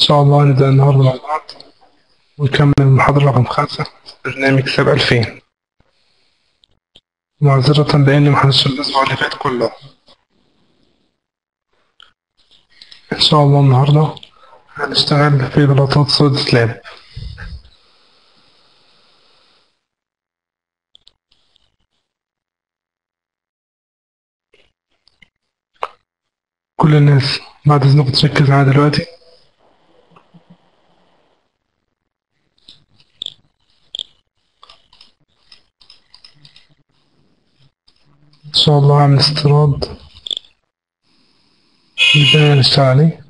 شاء الله نبدأ النهاردة مع بعض ونكمل المحاضرة رقم 5 برنامج ساب 2000. معذرة لأني محدش الأسبوع اللي فات كله. إن شاء الله النهاردة هنشتغل في بلاطات صوت سلاب. كل الناس بعد إذنكم تركز معايا دلوقتي. إن شاء الله هعمل استيراد بداية نشتغل عليه.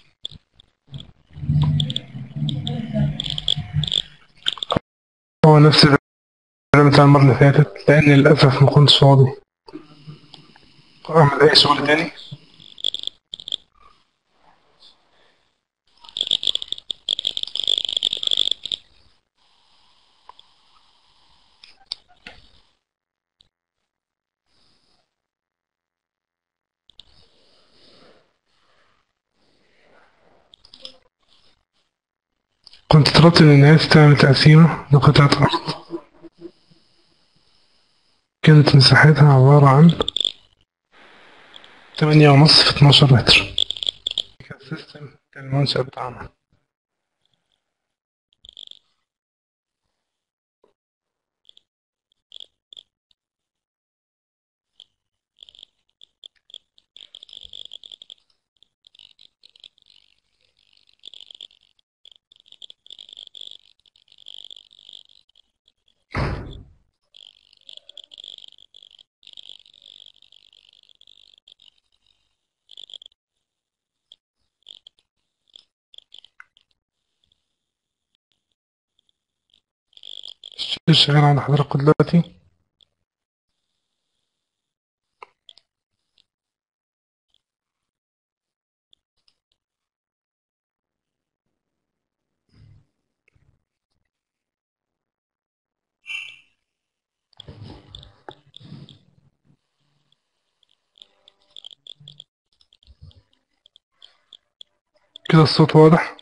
هو نفس البرنامج بتاع المرة اللي فاتت لأني للأسف مكنتش فاضي أعمل أي شغل تاني. كنت طلبت من الناس تعمل تقسيمة لقطعة أرض كانت مساحتها عبارة عن 8.5 في 12 متر. كان سيستم المنشأ بتاعنا. شغال عند حضراتكم دلوقتي. كده الصوت واضح.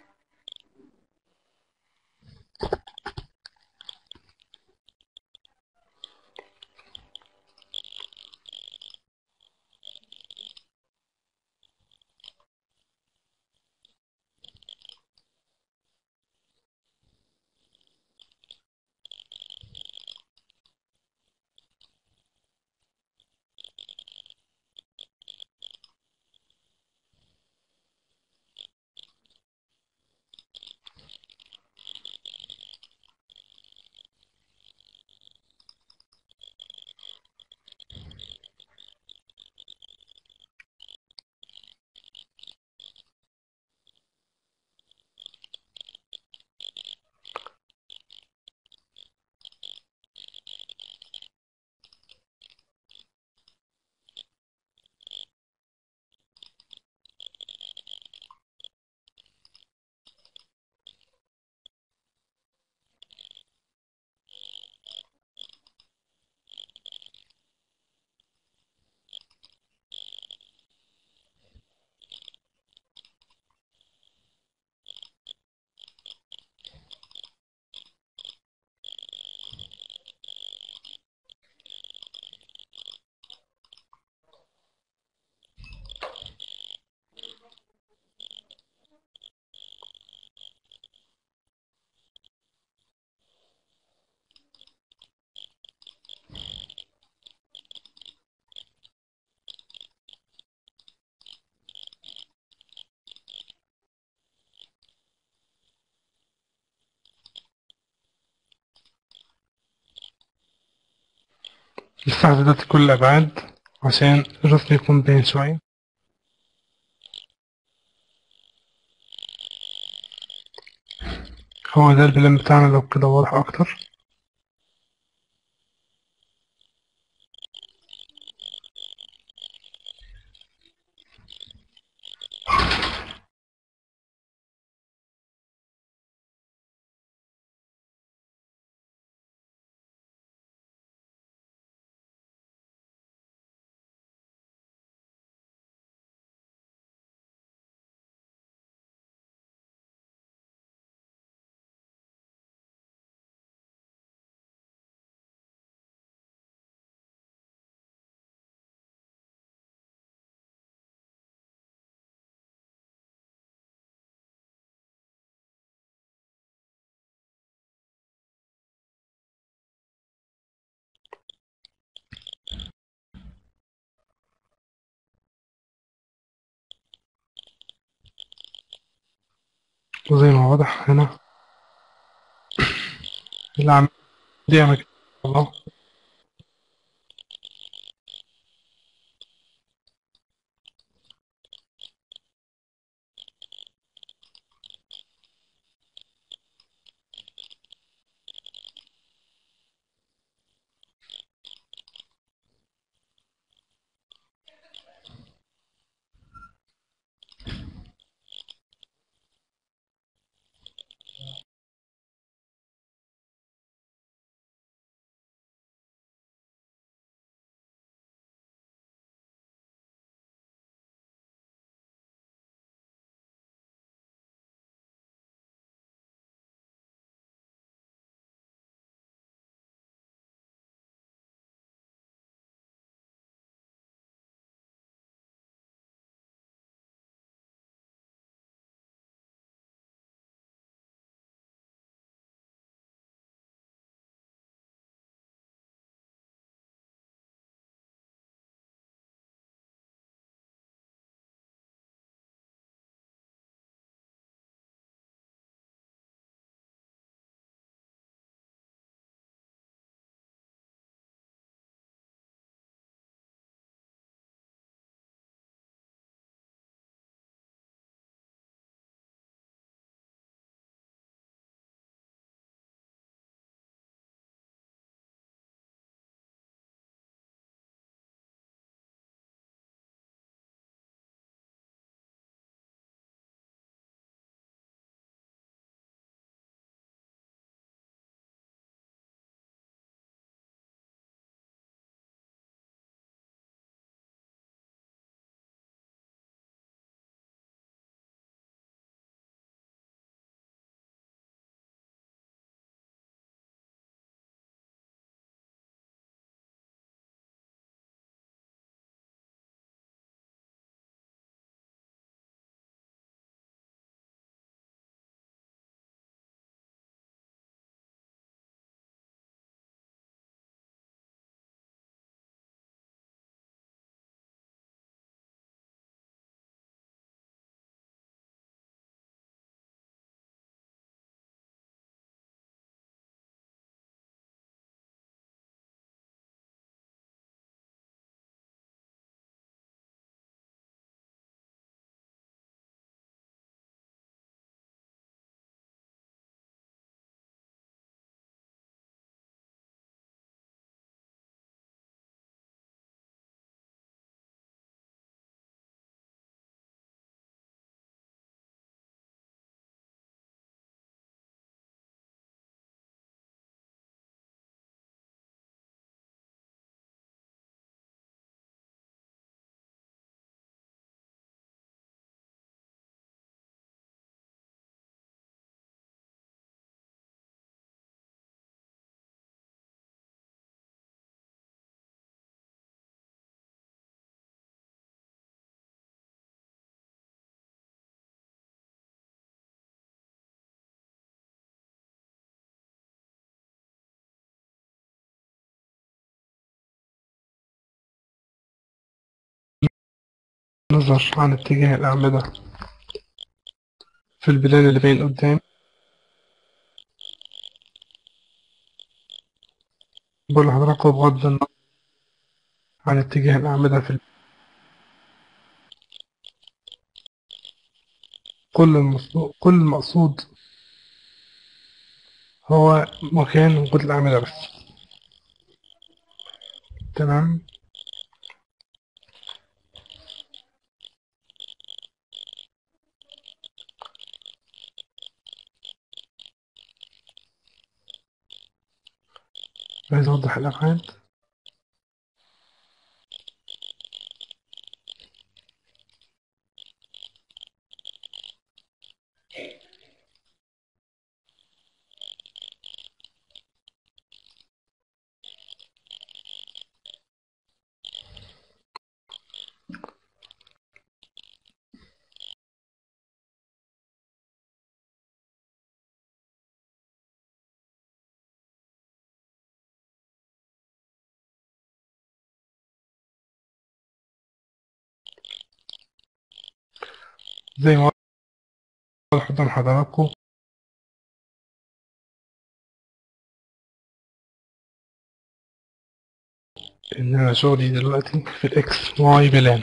لسه دلوقتي كل الأبعاد عشان الرسم يكون باين شوية. هو ده البلان بتاعنا لو كده واضح أكتر. وزي ما واضح هنا العملية مكان الله. نظر عن اتجاه الأعمدة في البلان اللي باين قدام. بقول لحضراتكم بغض النظر عن اتجاه الأعمدة في كل المقصود هو مكان وجود الأعمدة بس. تمام. عايز أوضح الأبعاد. زي ما واضح قدام حضراتكم إن أنا شغلي دلوقتي في الإكس واي بلان.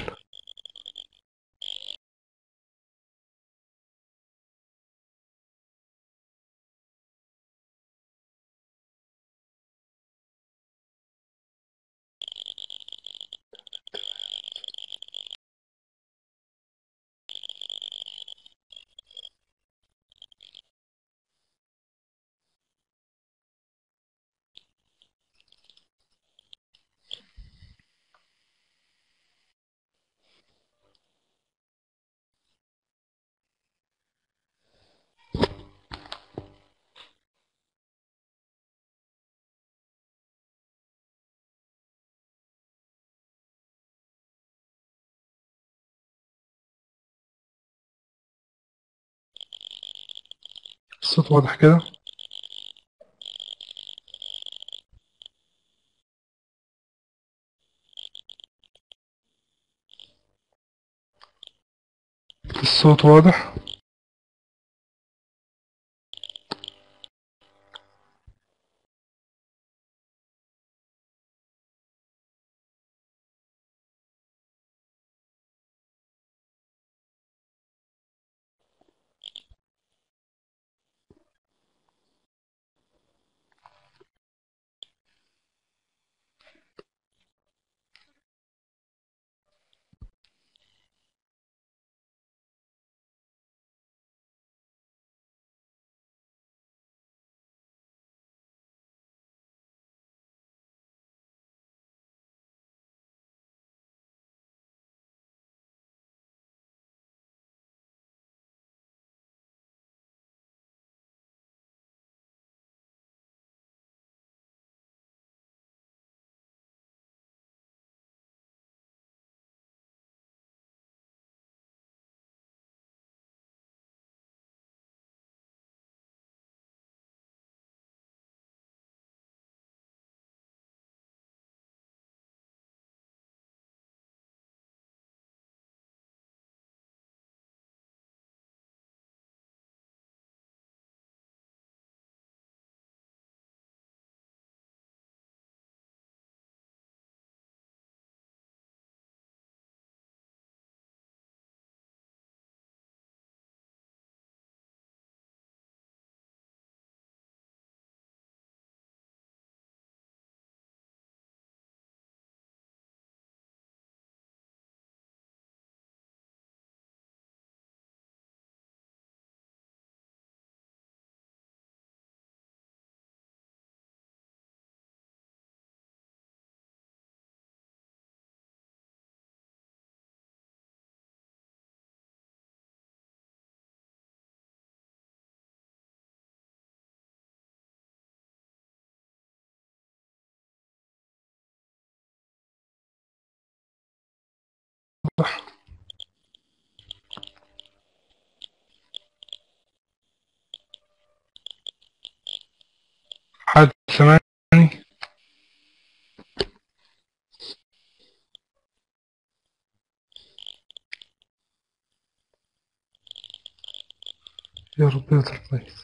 الصوت واضح كده؟ الصوت واضح؟ حد سامعني؟ يا رب يطلع كويس.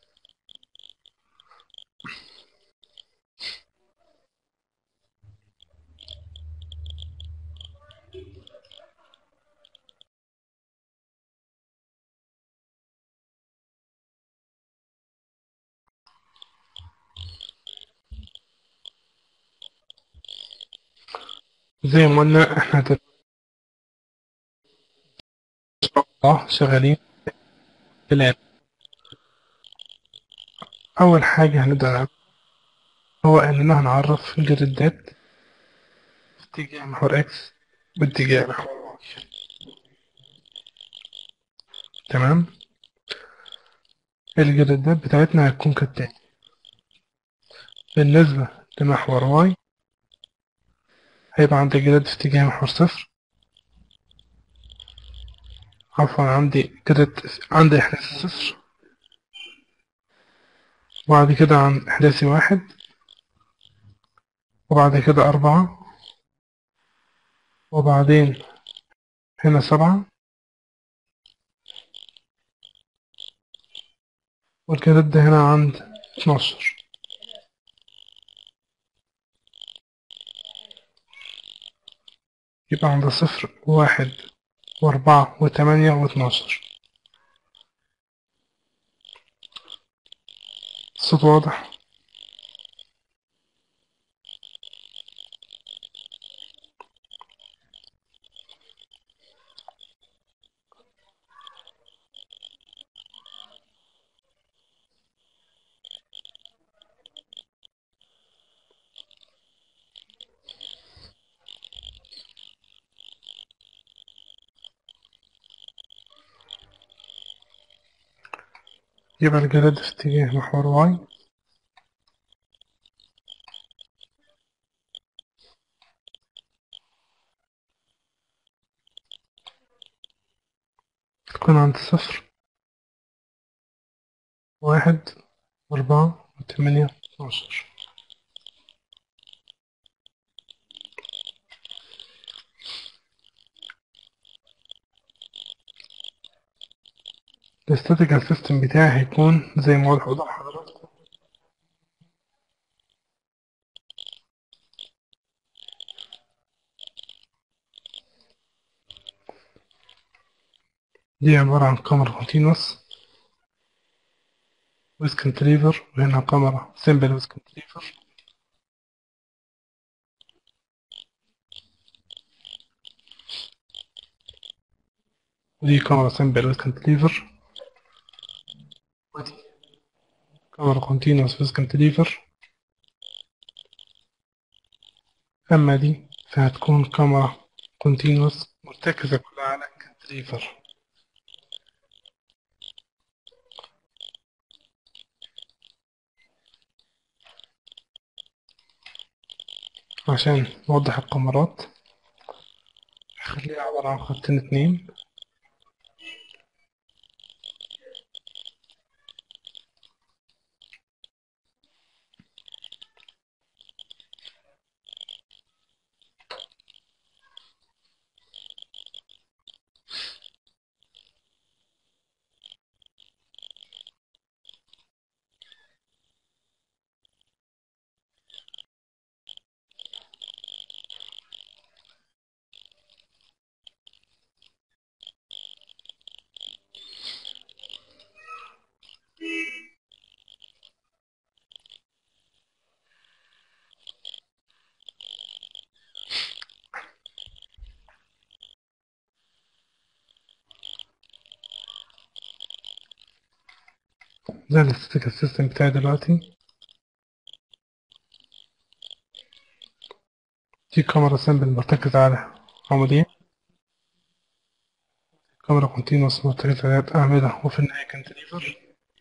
زي ما قلنا احنا شغالين في اللاب. أول حاجة هنبدأ نعمل هو إننا هنعرف الجريدات باتجاه محور إكس باتجاه محور واي. تمام. الجريدات بتاعتنا هتكون كالتالي: بالنسبة لمحور واي هيبقى عندي جريد في اتجاه محور صفر، عفوا عندي إحداثي صفر، وبعد كده عن إحداثي واحد، وبعد كده أربعة، وبعدين هنا سبعة، والجراد ده هنا عند 12. يبقى عند 0 و1 و4 و8 و12. الصوت واضح؟ يبقى الجراد في اتجاه محور واي. تكون عند 0 و1 و4 و8 و12. الاستاتيكال سيستم بتاعي هيكون زي ما واضح قدام حضراتكم. دي عبارة عن كاميرا كونتينوس ويز كانتليفر، وهنا كاميرا سيمبل ويز كانتليفر. ودي كاميرا سيمبل ويز كانتليفر، ودي كاميرا كونتينوس ويز كانتليفر. أما دي فهتكون كاميرا كونتينوس مرتكزة كلها على كانتليفر. عشان نوضح الكاميرات هخليها عبارة عن خطين اتنين. ده الاستاتيكال سيستم بتاعي دلوقتي. دي كاميرا سيمبل مرتكزة على عمودين، كاميرا كونتينوس مرتكزة على أعمدة، وفي النهاية كانتليفر.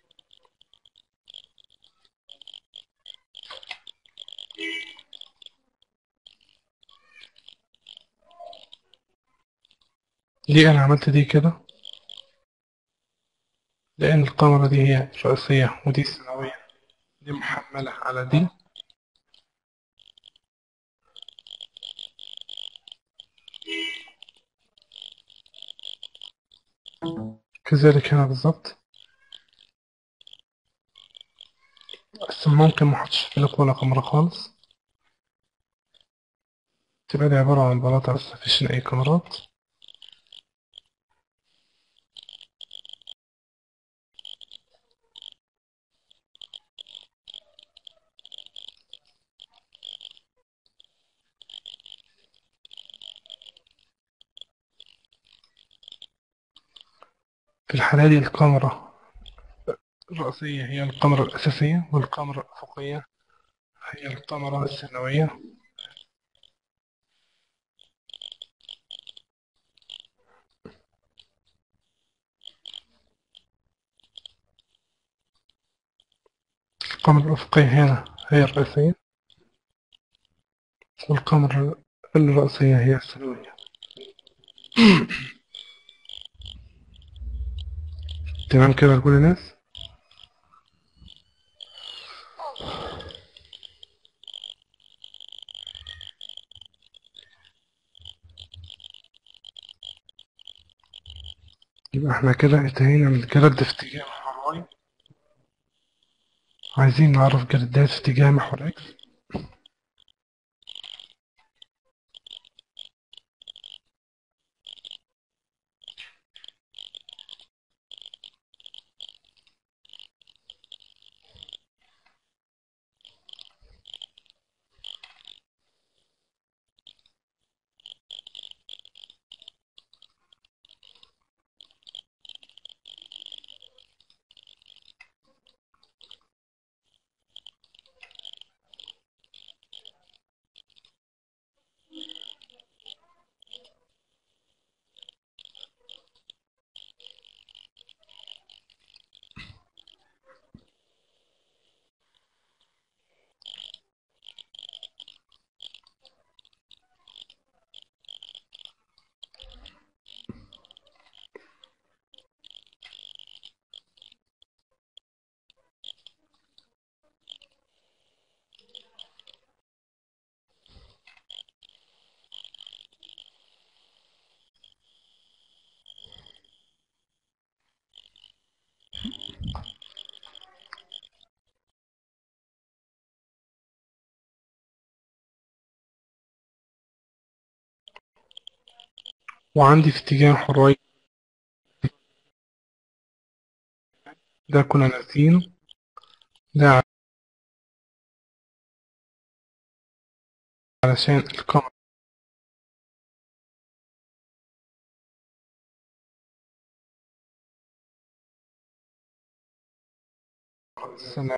ليه أنا عملت دي كده؟ لأن الكاميرا دي هي الرئيسية ودي الثانوية، دي محملة على دي. كذلك هنا بالظبط، بس ممكن محطش في لك ولا كاميرا خالص، تبقى دي عبارة عن بلاطة بس مفيش أي كاميرات. في الحالة دي الكاميرا الرئيسية هي الكاميرا الأساسية، والكاميرا الأفقية هي الكاميرا الثانوية. الكاميرا الأفقية هنا هي الرئيسية، والكاميرا الرئيسية هي الثانوية. تمام كده لكل الناس؟ يبقى احنا كده انتهينا من الجرد في اتجاه الحراري. عايزين نعرف جريدات في اتجاه محور إكس. وعندي في اتجاه محور واي ده كنا ناسينه، ده علشان القمر السنة.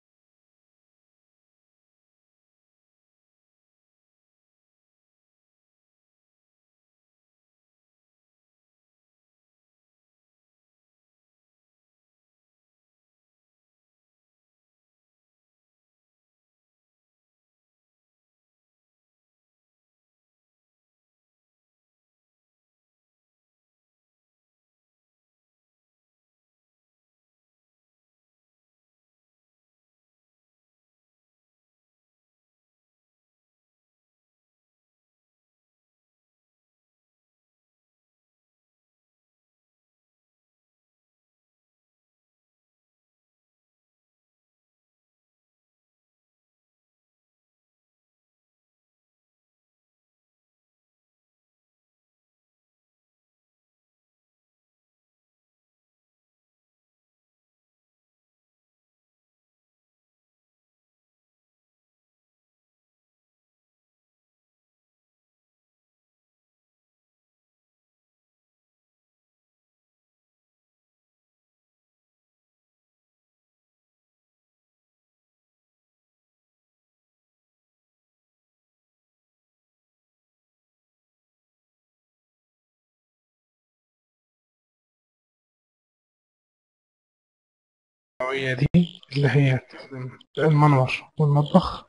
النووية دي اللي هي تخدم المنور والمطبخ،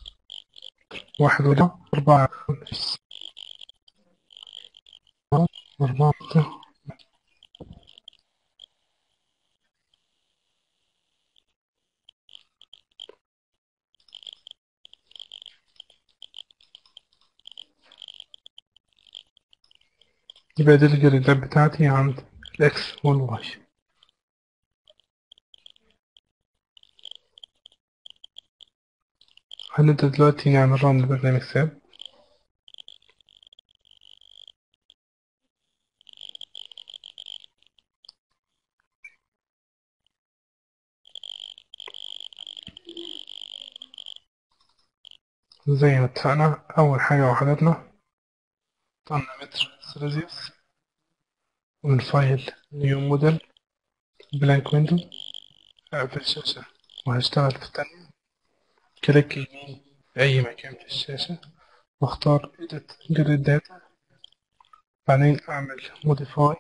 1 و4 4 يبقى دي الجريدات بتاعتي عند الإكس والواي. هنبدأ دلوقتي نعمل رن لبرنامج ساب. زي ما اتفقنا، أول حاجة وحدتنا طلنا متر سيليزيوس من فايل نيو موديل بلانك ويندو. أقفل الشاشة وهشتغل في التانية. كليك يمين في أي مكان في الشاشة واختار Edit Grid Data، بعدين أعمل Modify،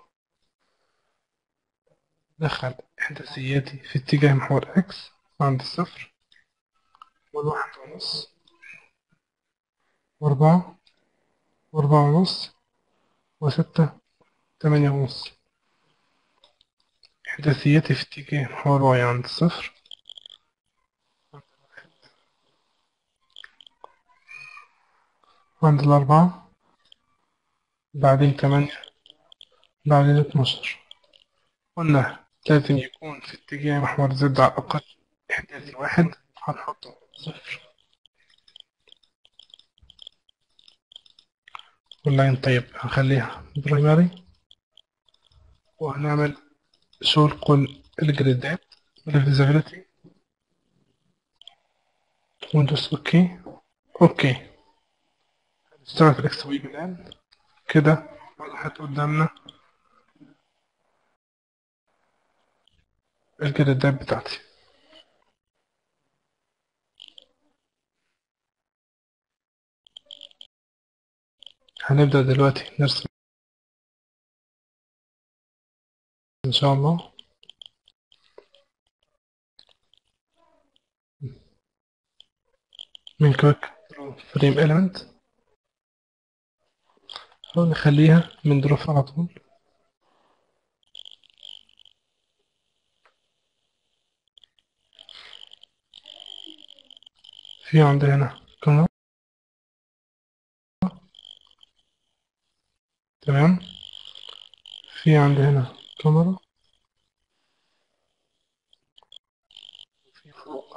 دخل إحداثياتي في اتجاه محور إكس عند 0 و1.5 و4 و4.5 و6 8.5. إحداثياتي في اتجاه محور واي عند 0 عند 4، بعدين 8، بعدين 12. قلنا لازم يكون في اتجاه محور زد على الأقل إحداثي 1 هنحطه 0 واللاين. طيب هنخليها برايمري وهنعمل شو كل الجريدات والفيزابيلتي وندوس اوكي. اوكي اشتغل في الاكس واي بلان كده وضحت قدامنا الجريدات بتاعتي. هنبدأ دلوقتي نرسم ان شاء الله. من كويك فريم إيليمنت أو نخليها من دروف على طول. في عندي هنا كاميرا. تمام. في عندي هنا كاميرا. في فوق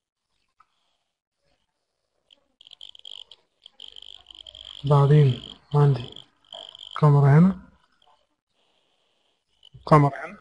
بعدين عندي كاميرا هنا كاميرا هنا.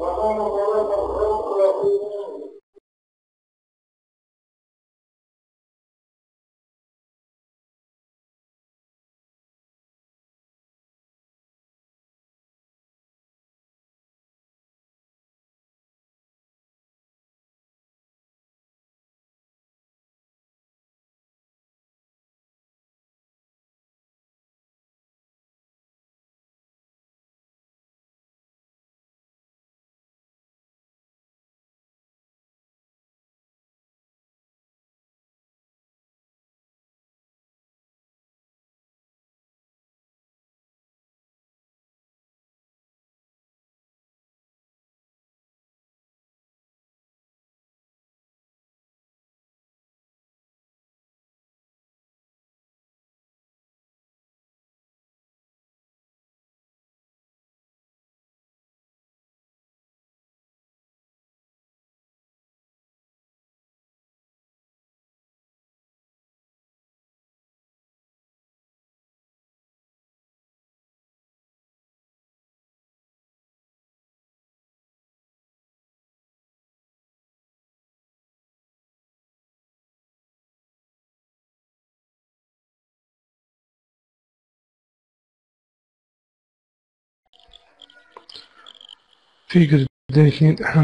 في جردين اتنين احنا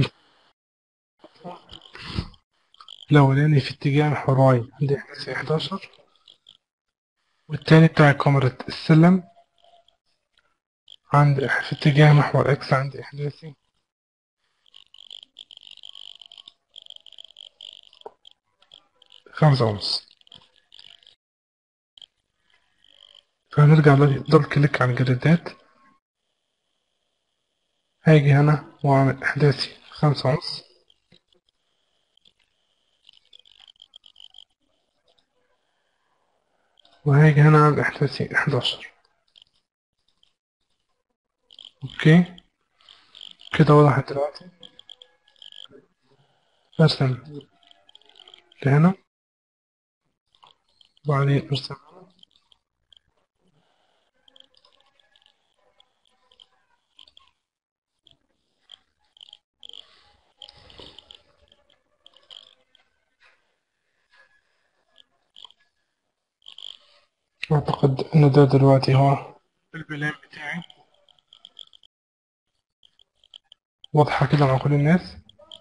الأولاني في اتجاه محوري عندي إحداثي 11 والتاني بتاع كاميرا السلم عندي في اتجاه محور إكس عندي إحداثي 5.5. فهنرجع دبل كليك على الجريدات. هاجي هنا وأعمل إحداثي 5.5 وهاجي هنا أعمل إحداثي 11. أوكي كده وضحت دلوقتي. أرسم لهنا وبعدين أرسم هنا. أعتقد إن ده دلوقتي هو البلان بتاعي. واضحة كده مع كل الناس.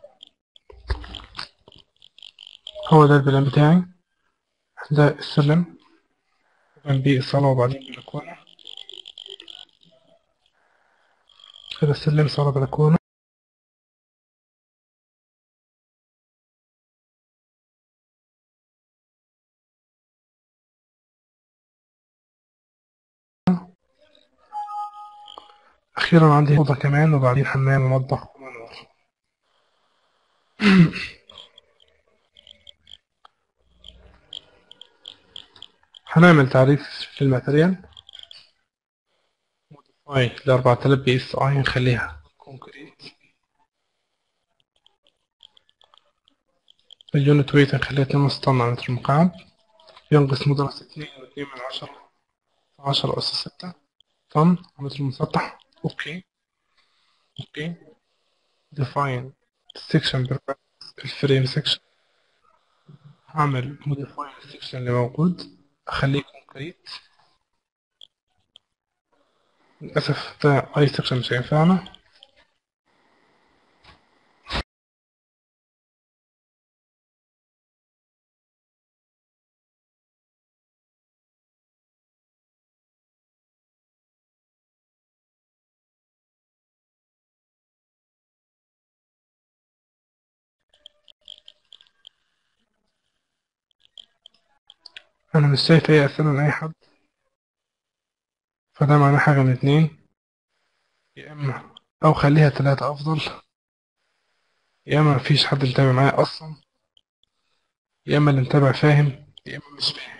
هو ده البلان بتاعي. ده السلم جنبيه الصالة وبعدين بلكونة. كده السلم صالة بلكونة. أخيرا عندي أوضة كمان وبعدين حمام ومطبخ ومنور. هنعمل تعريف للماتريال. موديفاي ل 4000 بي اس اي نخليها كونكريت. اليونت ويت نخليها 2.5 طن على متر مكعب، ينقص مدرس 2.2 في 10 أس 6 طن على متر مسطح. اوكي. اوكي. define section الفريم section. هعمل modify السكشن اللي موجود، اخليه كونكريت. للأسف ده أي سكشن مش هينفعنا. أنا مش شايف أي أسئلة لأي حد، فده معناه حاجة من اتنين: يا إما أو خليها 3 أفضل، يا إما مفيش حد متابع معايا أصلا، يا إما اللي متابع فاهم، يا إما مش فاهم.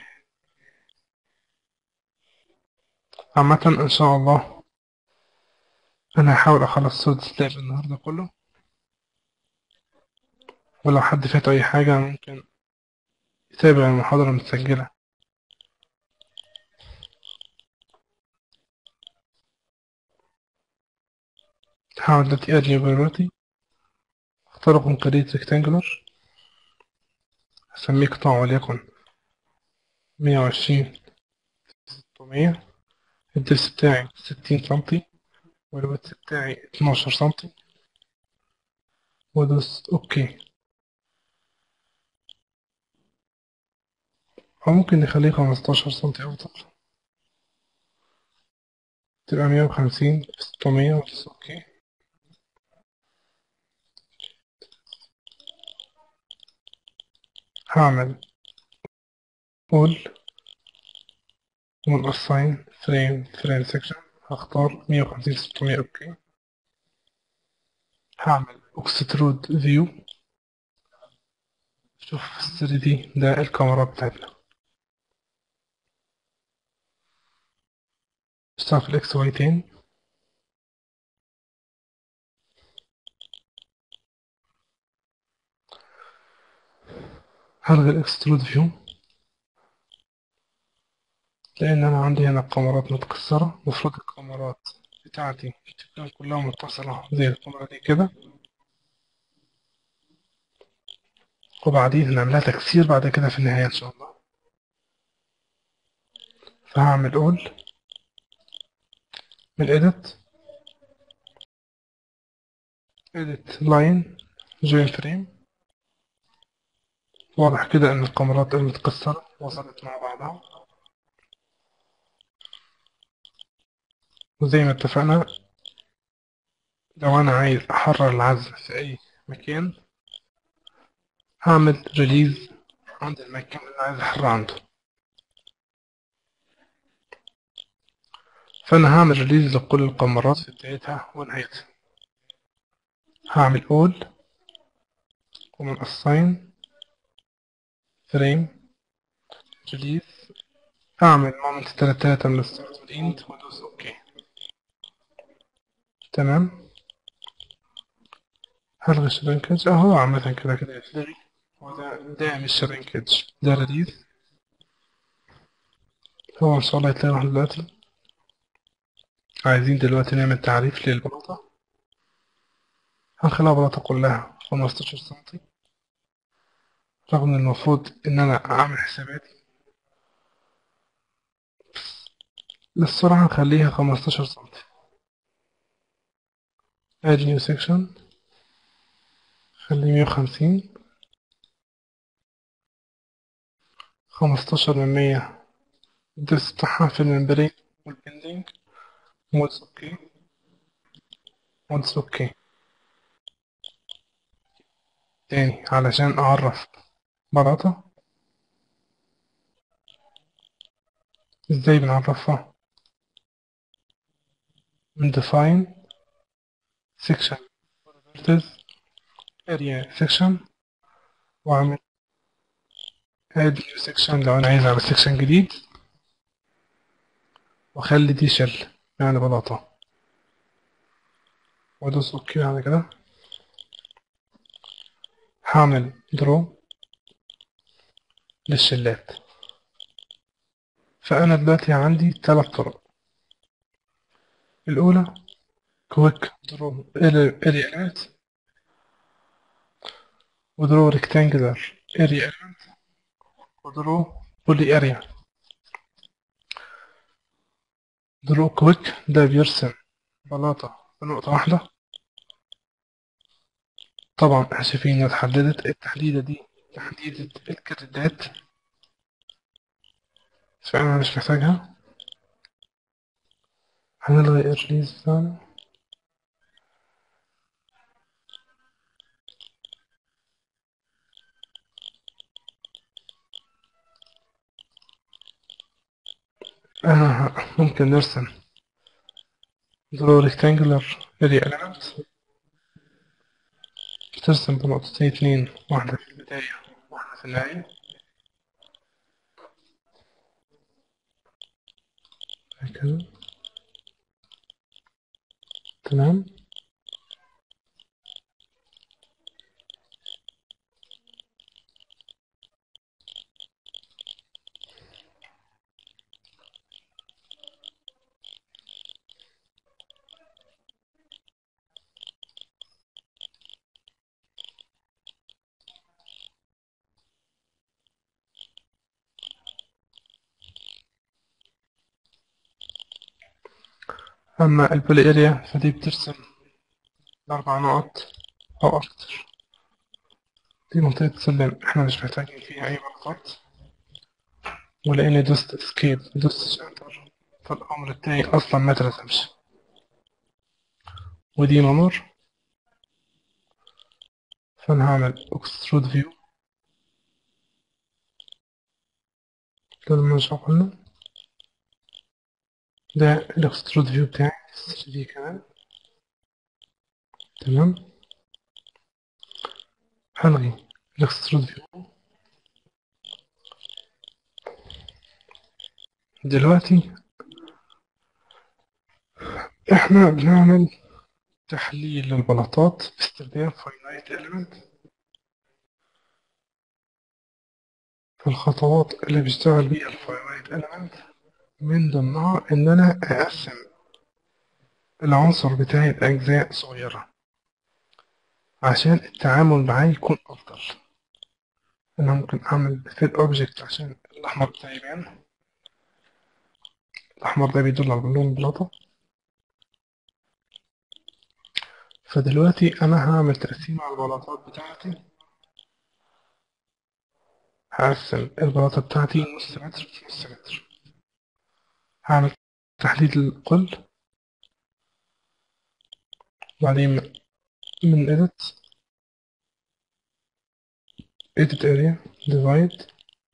عامة إن شاء الله أنا هحاول أخلص صوت سلاب النهاردة كله، ولو حد فاته أي حاجة ممكن يتابع المحاضرة المتسجلة. هحاول دلوقتي أد new priority، أختار كونكريت ريكتانجلر، هسميه قطاع وليكن 120 600، الدبس بتاعي 60 سنتي، والويدث بتاعي 12 سنتي، وادوس اوكي. او ممكن نخليه 15 سنتي افضل، تبقى 150 في 600، وادوس اوكي. هعمل all assign frame section، هختار 150 في 600 اوكي. هعمل extrude view، شوف 3D ده الكاميرا بتاعتنا. اشتغل في الاكس واي تاني، هلغي الاكسترود فيو لان انا عندي هنا الكاميرات متكسرة. المفروض الكاميرات بتاعتي تكون كلها متصلة زي الكاميرا دي كده، وبعدين هنعملها تكسير بعد كده في النهاية إن شاء الله. فهعمل all من edit line join frame. واضح كده إن الكاميرات المتكسرة وصلت مع بعضها، وزي ما اتفقنا لو أنا عايز أحرر العزل في أي مكان هعمل ريليز عند المكان اللي عايز أحرر عنده. فأنا هعمل ريليز لكل الكاميرات في بدايتها ونهايتها. هعمل all ومن assign frame release، أعمل مومنت 3 من الستارت والإند وأدوس أوكي. تمام. هلغي الشرينكج أهو، عامة كده كده يتلغي، وده مش شرينكج، ده ريليز. هو إن شاء الله يتلغي واحد دلوقتي. عايزين دلوقتي نعمل تعريف للبلاطة، هنخليها بلاطة كلها 15 سنتي، رغم إن المفروض إن أنا أعمل حساباتي للسرعة نخليها 15 سنتي. add new section، خليه 150، 15 من 100 الدبس بتاعها في الممبرين والبندنج، وادس اوكي. وادس اوكي تاني علشان أعرف بلاطة. ازاي بنعرفها؟ من define section vertices area section، واعمل add new section لو انا عايز اعمل section جديد، واخلي دي شل يعني بلاطة، وادوس اوكي. على كده هعمل draw للشلات. فأنا دلوقتي عندي 3 طرق. الأولى كويك درو اريا ودرو ريكتانجلر اريا ودرو بولي اريا. درو كويك ده بيرسم بلاطة بنقطة واحدة. طبعا احنا شايفين إنها اتحددت التحديدة دي، تحديدة الكريدات، فأنا مش محتاجها. هنلغي الريليز بتاعنا. ممكن نرسم درو ريكتانجلر اريا element، بترسم بنقطتين اتنين، واحدة في البداية واحدة في النهاية. هكذا تمام. أما البولي اريا فدي بترسم ب4 نقط أو أكتر. دي منطقة سلم احنا مش محتاجين فيها أي بلاطات، ولأني دوست اسكيب دوست انتر فالأمر التاني أصلا ما ترسمش. ودي ممر، فأنا هعمل اكسترود فيو للمنشأ كله. ده الاكسترود فيو بتاعي 3D كمان. تمام. هلغي الاكسترود فيو. دلوقتي احنا بنعمل تحليل للبلاطات باستخدام finite element. فالخطوات اللي بيشتغل بيها الfinite element من ضمنها إن أنا أقسم العنصر بتاعي لأجزاء صغيرة عشان التعامل معاه يكون أفضل. أنا ممكن أعمل في الأوبجكت عشان الأحمر بتاعي يبان. الأحمر ده بيدل على لون البلاطة. فدلوقتي أنا هعمل تقسيم على البلاطات بتاعتي. هقسم البلاطة بتاعتي نص متر في نص متر. هعمل تحديد الكل، وبعدين من edit area divide.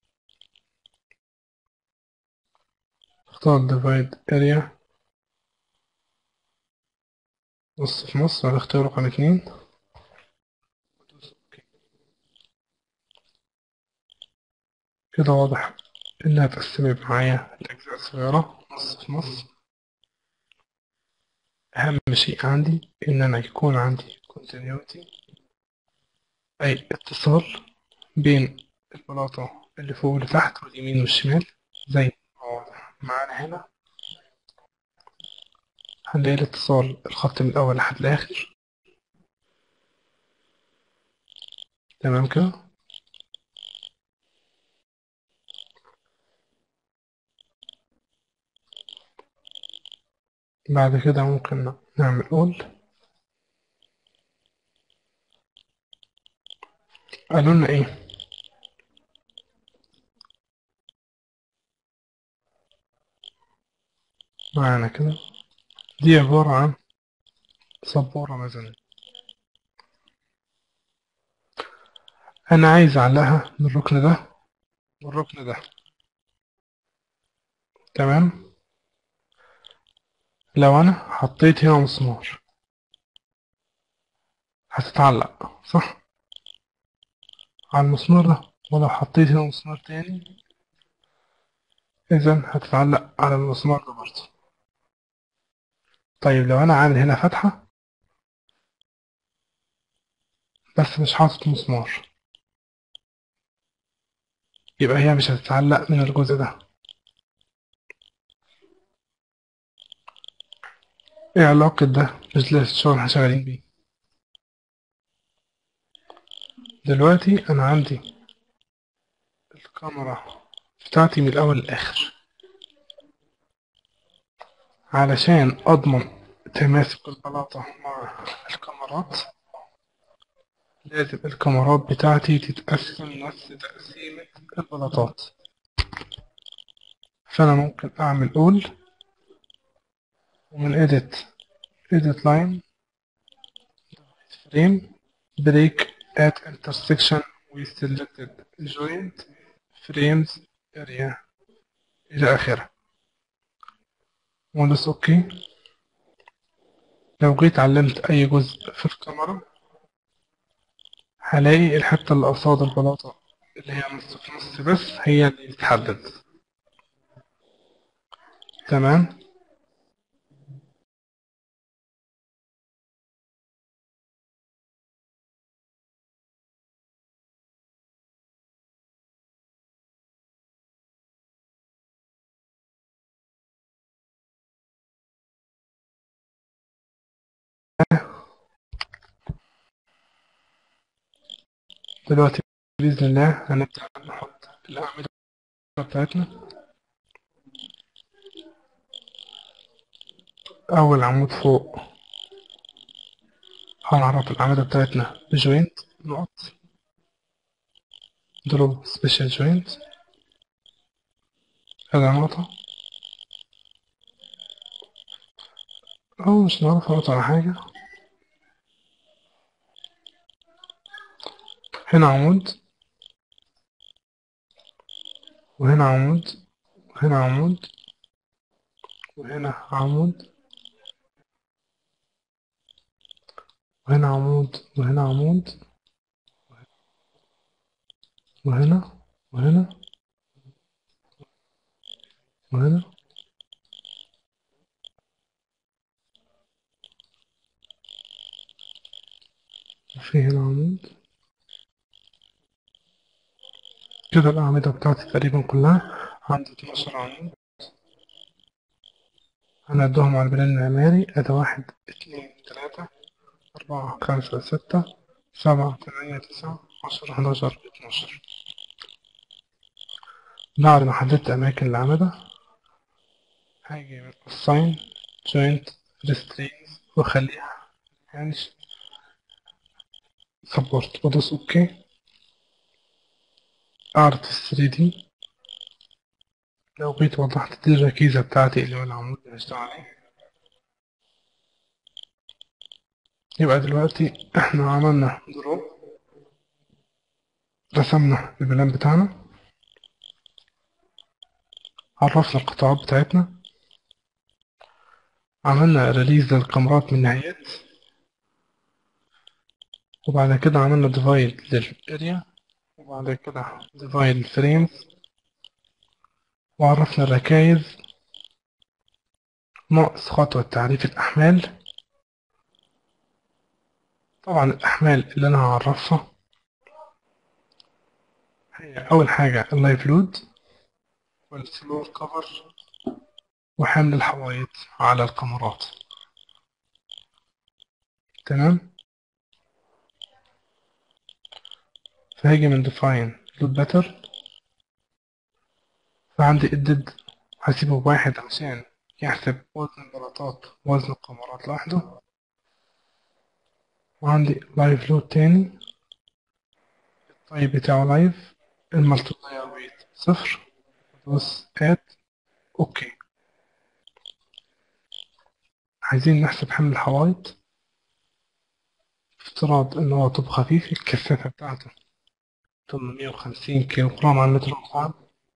اختار divide area نص في نص، هنختار رقم 2. كده واضح إنها اتقسمت معايا لأجزاء صغيرة نص في نص. أهم شيء عندي إن أنا يكون عندي continuity، أي اتصال بين البلاطة اللي فوق واللي تحت واليمين والشمال. زي ما واضح معانا هنا، هنلاقي الاتصال الخط من الأول لحد الآخر. تمام كده. بعد كده ممكن نعمل all. قالوا لنا إيه؟ معانا كده دي عبارة عن سبورة مثلا، أنا عايز أعلقها من الركن ده والركن ده. تمام. لو أنا حطيت هنا مسمار هتتعلق صح على المسمار ده، ولو حطيت هنا مسمار تاني إذا هتتعلق على المسمار ده برضه. طيب لو أنا عامل هنا فتحة بس مش حاطط مسمار، يبقى هي مش هتتعلق من الجزء ده. ايه علاقة ده بالشغل اللي احنا شغالين بيه؟ دلوقتي انا عندي الكاميرا بتاعتي من الاول للاخر، علشان اضمن تماسك البلاطة مع الكاميرات لازم الكاميرات بتاعتي تتقسم نفس تقسيمة البلاطات. فانا ممكن اعمل اول، ومن edit line frame break at intersection with selected joint frames area إلى آخره، وندوس أوكي. لو جيت علمت أي جزء في الكاميرا هلاقي الحتة اللي قصاد البلاطة اللي هي نص في نص بس هي اللي بتتحدد. تمام. دلوقتي بإذن الله هنبدأ نحط الأعمدة بتاعتنا. أول عمود فوق هنعرف الأعمدة بتاعتنا بجوينت نقط دروب سبيشال جوينت. هذا نقطة، أو مش نعرف نقطة على حاجة. هنا عمود، وهنا عمود، وهنا عمود، وهنا عمود، وهنا عمود، وهنا عمود، وهنا، وهنا، وهنا، وفي هنا عمود. كده الأعمدة بتاعتي تقريبا كلها عندي 12 عمود. هنعدهم على البلان المعماري. أدا 1 2 3 4 5 6 7 8 9 10 11 12. بعد ما حددت أماكن الأعمدة هاجي من assign joint restraints وأخليها hinge support وأدوس أوكي. أعرض ال 3D. لو جيت وضحت دي الركيزة بتاعتي اللي هو العمود اللي هشتغل عليه. يبقى دلوقتي احنا عملنا دروب، رسمنا البلان بتاعنا، عرفنا القطاعات بتاعتنا، عملنا ريليز للكاميرات من ناحيات، وبعد كده عملنا ديفايد للاريا، وبعد كده ديفايد الفريمز، وعرفنا الركايز. ناقص خطوة تعريف الأحمال. طبعا الأحمال اللي أنا هعرفها هي أول حاجة اللايف لود والفلور كفر وحمل الحوايط على الكاميرات. تمام. فهاجي من define load pattern، فعندي edit هسيبه بواحد عشان يحسب وزن البلاطات ووزن الكاميرات لوحده، وعندي لايف لود تاني الطيب بتاعه لايف، المالتبلاير ويت 0. دوس اد اوكي. عايزين نحسب حمل الحوايط. افتراض ان هو طوب خفيف الكثافة بتاعته 850 كيلو جرام على المتر مكعب.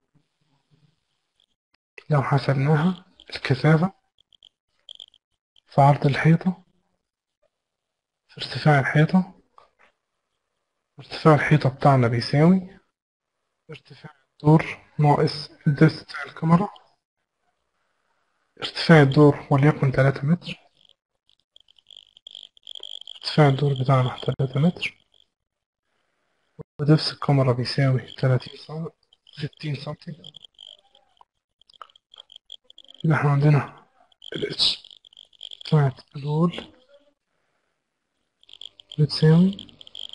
لو حسبناها الكثافة في عرض الحيطة، في ارتفاع الحيطة، ارتفاع الحيطة بتاعنا بيساوي ارتفاع الدور ناقص الدرس بتاع الكاميرا. ارتفاع الدور وليكن 3 متر، ارتفاع الدور بتاعنا 3 متر، ودبس الكاميرا بيساوي 30 سم. 60 سنتي. يبقى احنا عندنا الاتش بتاعت الوول بتساوي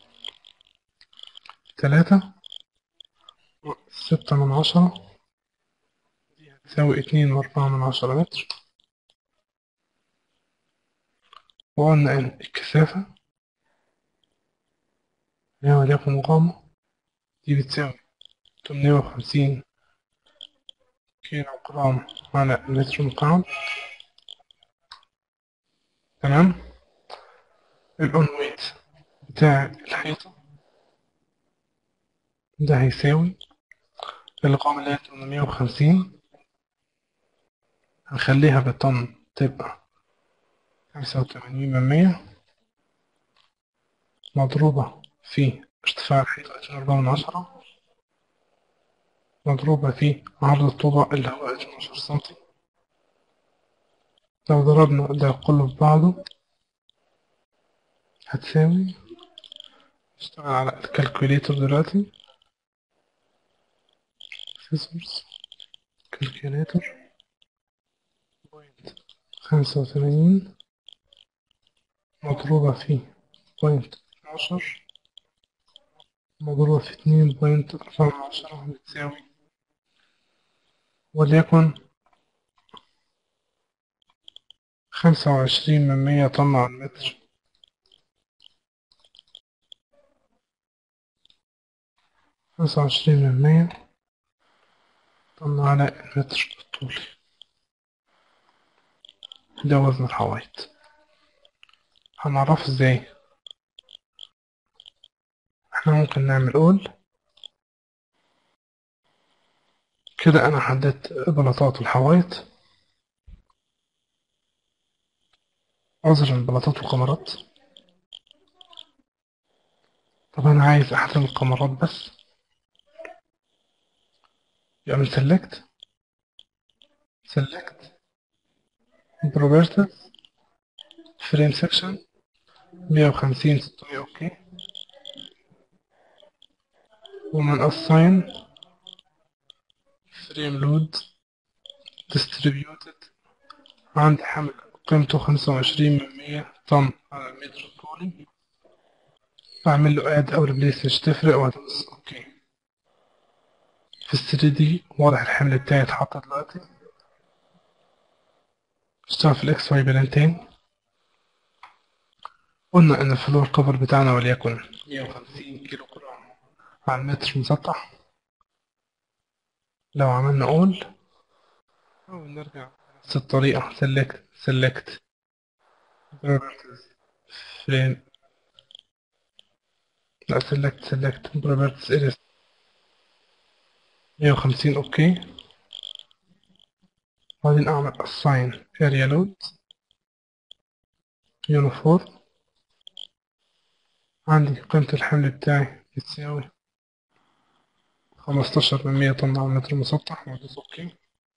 3.6 تساوي 2.4 متر. وقلنا إن الكثافة اللي هي وليكن مقاومة دي بتساوي 850 كيلو جرام على المتر مكعب. تمام. الأون ويت بتاع الحيطة ده هيساوي القامة اللي هي 850 هنخليها بالطن تبقى 85% مضروبة في ارتفاع الحيطة 2.4 مضروبة في عرض الطوبة اللي هو 12 سنتي. لو ضربنا ده كله في بعضه هتساوي، اشتغل على الكالكوليتر دلوقتي، سيسورز كالكوليتر، 85 مضروبة في 12 مضروبة في 2.4 بتساوي وليكن 25 من 100 طن على المتر. 25 من 100 طن على المتر الطولي. ده وزن الحوايط. هنعرفه ازاي؟ احنا ممكن نعمل قول كده. انا حددت بلاطات الحوايط، عذرا بلاطات وكاميرات. طب انا عايز احدد الكاميرات بس، يبقى من سيلكت بروبرتيز فريم سكشن 150 600 اوكي. ومن assign فريم لود distributed عند حمل قيمته 25 من 100 طن على المتر الطولي. بعمل له اد او ريبليس مش تفرق وادوس اوكي. في ال 3 دي واضح الحمل بتاعي اتحط دلوقتي. اشتغل في الاكس واي بلانتين. قلنا ان الفلور كفر بتاعنا وليكن 150 كيلو جرام على المتر مسطح. لو عملنا اول او نرجع نفس الطريقة select properties فريم، لا select properties area 150 اوكي. بعدين اعمل assign area load uniform. عندي قيمة الحمل بتاعي بتساوي 15 من 100 طن على المتر المسطح وادوس اوكي.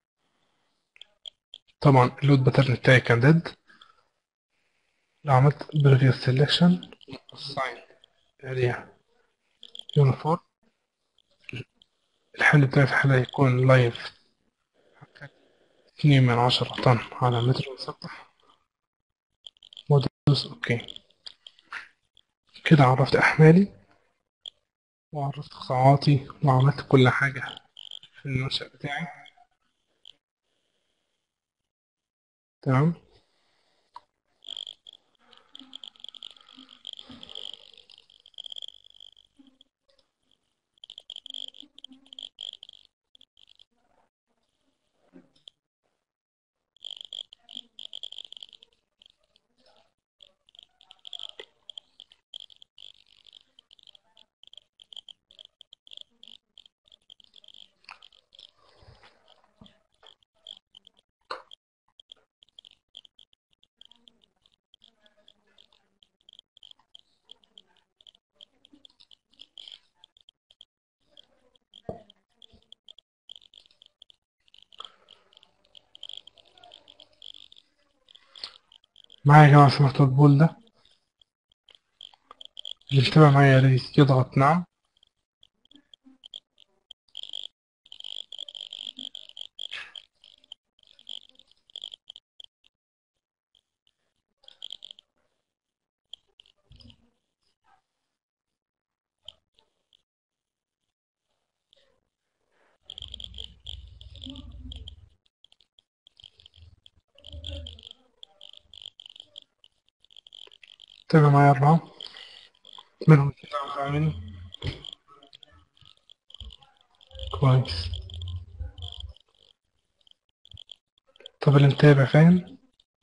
طبعا اللود باترن بتاعي كان ديد. لو عملت previous selection assign area uniform الحمل بتاعي في الحالة هيكون لايف 2 من 10 طن على المتر المسطح وادوس اوكي. كده عرفت احمالي وعرفت قطاعاتي وعملت كل حاجة في المنشأ بتاعي. تمام. معايا يا جماعة سمحتوا البول ده اللي متابع معايا يا ريت يضغط نعم. تابع معايا 4 منهم 2 دعم مني. كويس. طب اللي متابع فاهم؟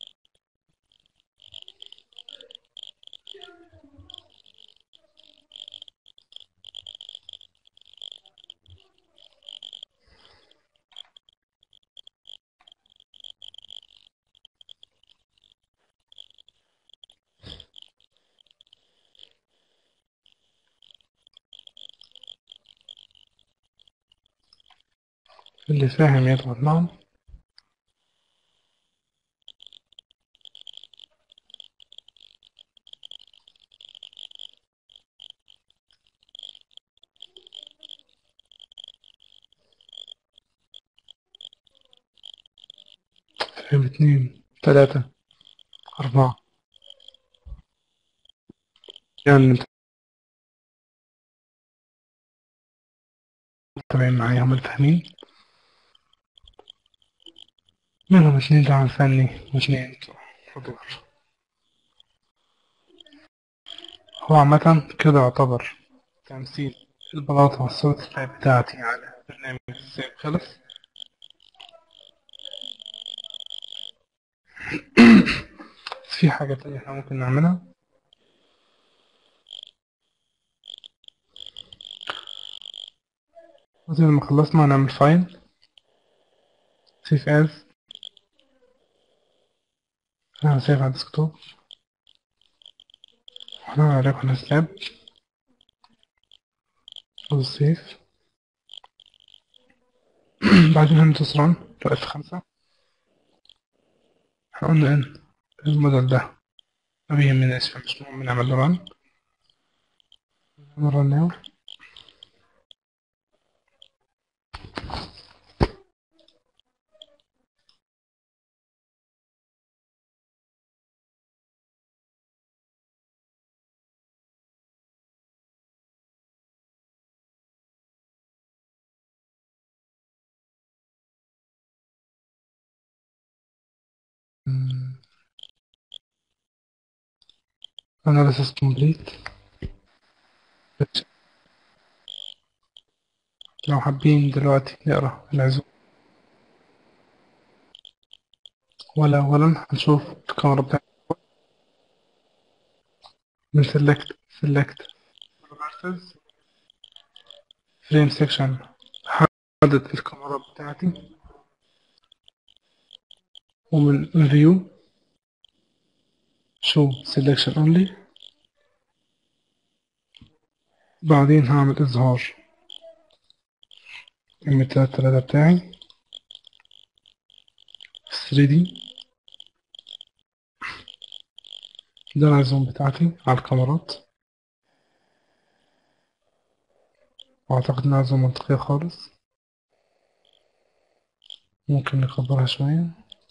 اللي فاهم يضغط نعم. فاهم 2 3 4 يعني متابعين معايا هم الفاهمين. منهم 2 دعم فني و2 حضور. هو عامة كده يعتبر تمثيل البلاطة والصوت السلايد بتاعتي على برنامج السيب خلص. بس في حاجة تانية احنا ممكن نعملها. وزي ما خلصنا هنعمل فايل سيف از. هنعمل سيف على الديسكتوب وهنعمل عليه قناة سلاب والسيف. بعدين هندوس ران في F5. احنا قلنا ان الموديل ده ما بيهمناش فمش مهم نعمل له ران. نعمل ران ناو. analysis complete. لو حابين دلوقتي نقرا العزو ولا أولا هنشوف الكاميرا بتاعتي من select versus frame section. حدد الكاميرا بتاعتي ومن view show selection only. بعدين هعمل إظهار M33 بتاعي 3D. ده العزوم بتاعتي على الكاميرات وأعتقد إنها عزوم منطقية خالص. ممكن نكبرها شوية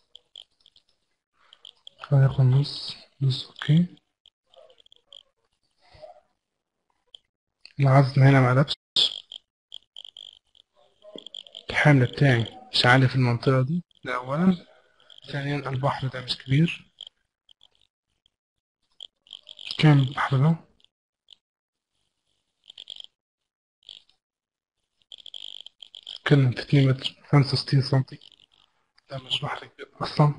وليكن نص أوكي. العزم هنا مقلبش. الحمل بتاعي مش عالي في المنطقة دي ده أولا. ثانيا البحر ده مش كبير. كام البحر ده؟ اتكلم في 2 متر 65 سنتي. ده مش بحر كبير أصلا.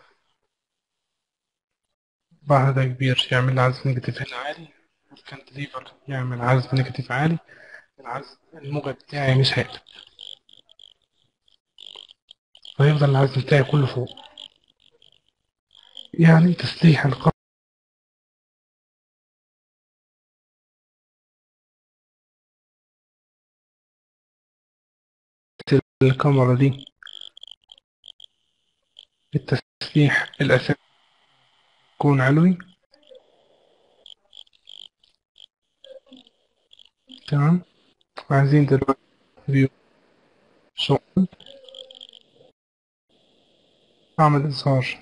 البحر ده كبير يعمل عزم نيجاتيف هنا عالي. الكانتليفر يعمل عزم نيجاتيف عالي. العزم الموجب بتاعي مش هيقلب فيفضل العزم بتاعي كله فوق. يعني تسليح الكاميرا دي التسليح الأساسي يكون علوي. تمام. وعايزين دلوقتي فيو شغل. أعمل إظهار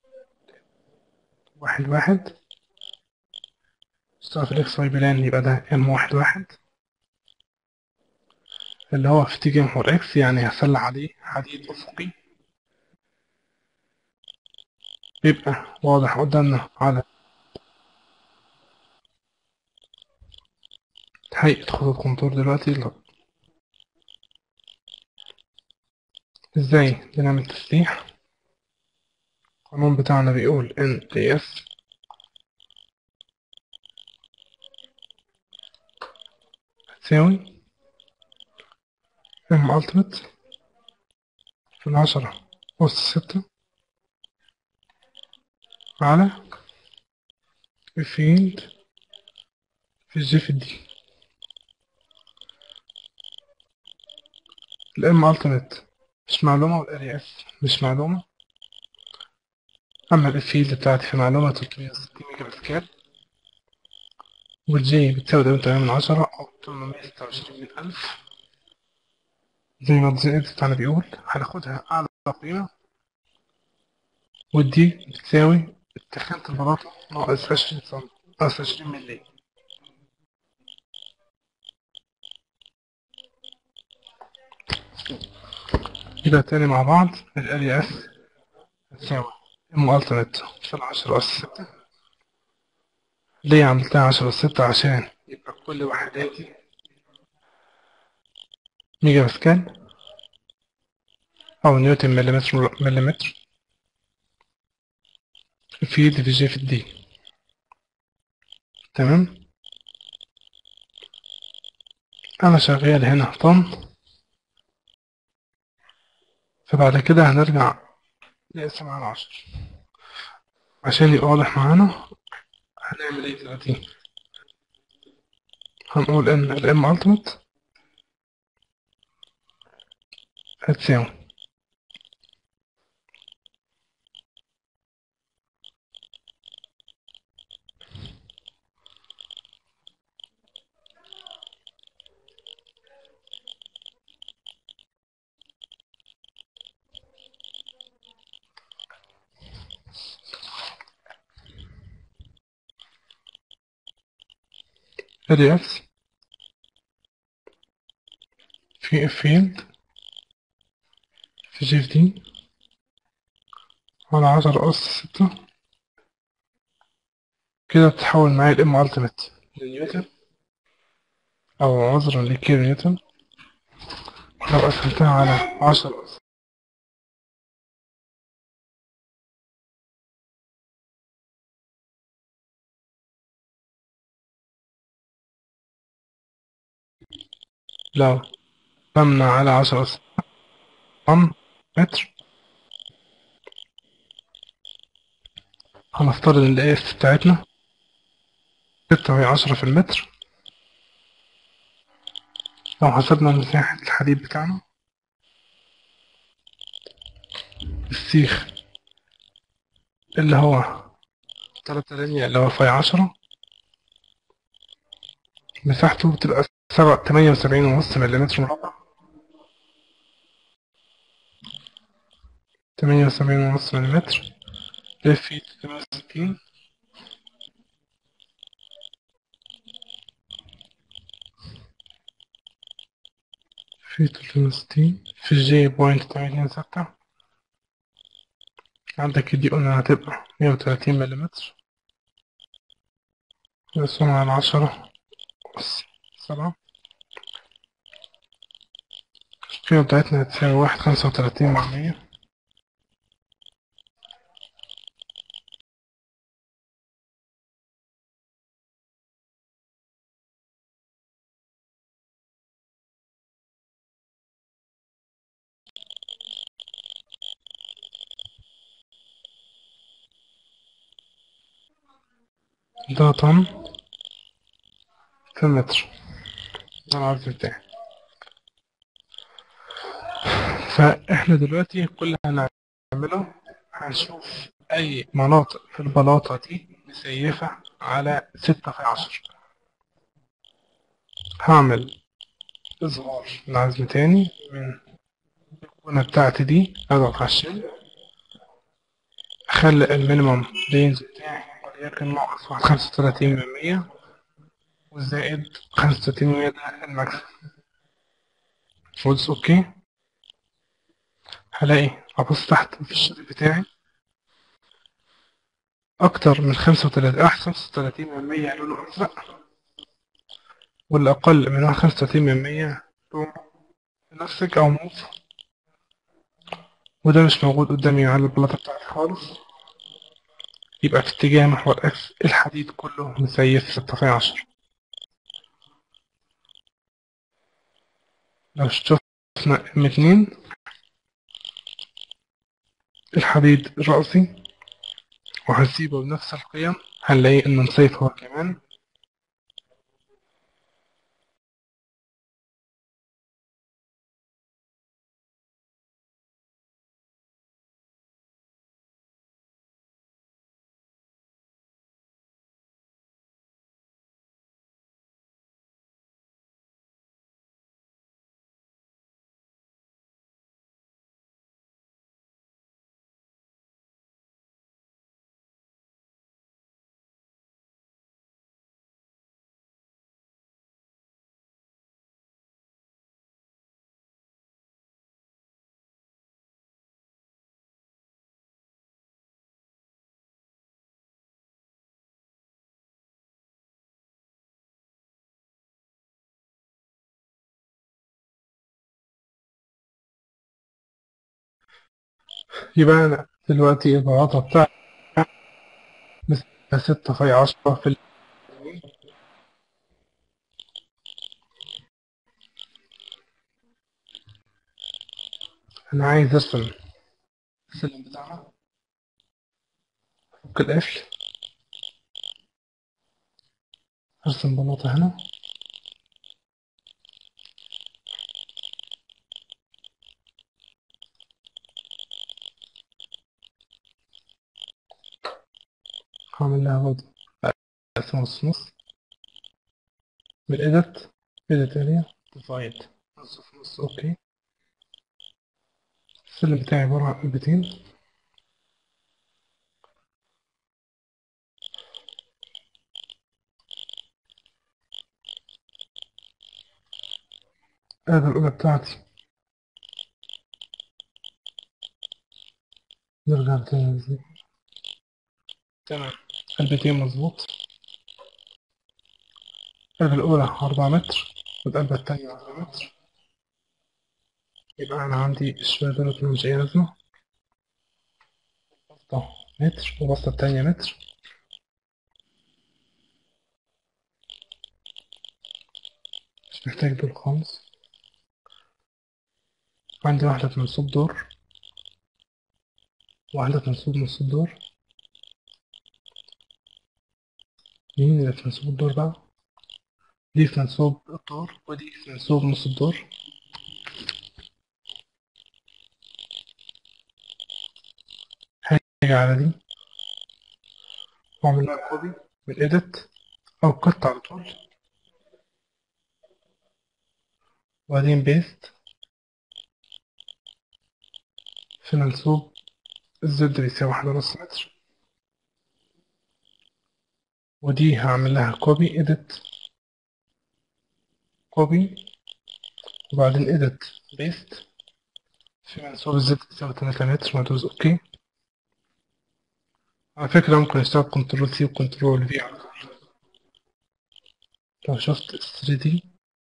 1 1. مستوى في الإكس واي بلان يبقى ده M11 اللي هو في تيجي محور إكس يعني هسلح عليه حديد أفقي. بيبقى واضح قدامنا على هيئة خطوط كونتور دلوقتي ازاي بنعمل تسليح. القانون بتاعنا بيقول ان دي اف هتساوي ام التيميت في 10 أس 6 على الفيلد في الجي في الدي. الام التيميت مش معلومة والاريا اف مش معلومة، اما الفيلد بتاعتي في معلومة 360 ميجا باسكال، والجي بتساوي 8 من 10 أو 826 من 1000 زي ما الديزاين بتاعنا بيقول. هناخدها أعلى قيمة، والدي بتساوي تخانة البلاطة ناقص 20 سم ناقص 20 مللي. يبقى تاني مع بعض الاريا اس هتساوي ام التيميت في 10 أس 6. ليه عملتها 10 أس 6؟ عشان يبقى كل وحداتي ميجا باسكال أو نيوتن مليمتر في دي في جي في الدي. تمام. أنا شغال هنا طن، فبعد كده هنرجع نقسم على 10 عشان يبقى واضح معانا. هنعمل ايه دلوقتي؟ هنقول ان الام التيميت هتساوي ادي اكس في اف فيلد في جي في دي على 10 أس 6. كده بتتحول معايا الام التيميت لنيوتن، او عذرا لكيلو نيوتن. لو قسمتها على 10 لو قسمنا على 10 أس طن متر، هنفترض ان الاف بتاعتنا 6 وهي 10 في المتر. لو حسبنا مساحة الحديد بتاعنا، السيخ اللي هو 3 اللي هو في 10، مساحته بتبقى 78.5 مليمتر مربع. 78.5 مليمتر. اف في 360 في 360 في الجي 0.826. عندك دي قلنا هتبقى 130 مليمتر مقسومة على 10 أس 7. القيمة بتاعتنا هتساوي 1.35%. ده طن في المتر، ده العرض بتاعي. فاحنا دلوقتي كل اللي هنعمله هنشوف أي مناطق في البلاطة دي مسيفة على 6 في 10. هعمل إظهار لعزم تاني من الكونة بتاعتي دي، أضغط على الشيل، أخلي المينيمم رينج بتاعي وليكن ناقص 35%، والزائد 35% ده الماكسيمم. وادوس أوكي. هلاقي أبص تحت في الشريط بتاعي أكتر من 35 35% لونه أزرق، والأقل من 35% نفسك أو موف، وده مش موجود قدامي على البلاطة بتاعتي خالص. يبقى في اتجاه محور اكس الحديد كله مسيف 6 في 10. لو شفنا M2 الحديد الرأسي وهنسيبه بنفس القيم، هنلاقي إنه مسيف هو كمان. يبقى أنا دلوقتي البلاطة بتاعتي مسيفة 6 في 10 في أنا عايز أرسم السلم بتاعنا. فك القفل، أرسم بلاطة هنا، هعمل لها برضه أقسم نص من الإيديت، إيديت أريا ديفايد نص في نص. أوكي. السلم بتاعي عبارة عن قلبتين. ادي الأولى بتاعتي. نرجع تاني ازاي. تمام. قلبتين مظبوط. القلبة الأولى 4 متر والقلبة التانية 4 متر. يبقى أنا عندي الشوية دول ملهمش أي لازمة. بسطة متر وبسطة التانية متر. مش محتاج دول خالص. عندي واحدة منسوب دور، واحدة منسوب نص الدور. مين اللي في منسوب الدور بقى؟ دي في منسوب الدور ودي في منسوب نص الدور. هاجي على دي وأعمل لها كوبي من إيديت أو كت على طول، وبعدين بيست في منسوب الزد بيساوي 1.5 متر. ودي هعمل لها كوبي إيديت كوبي وبعدين إيديت بيست في منسوب الزد بيساوي 3 متر وأدوس أوكي. على فكرة ممكن أشتغل كنترول سي وكنترول في على طول. لو شفت 3D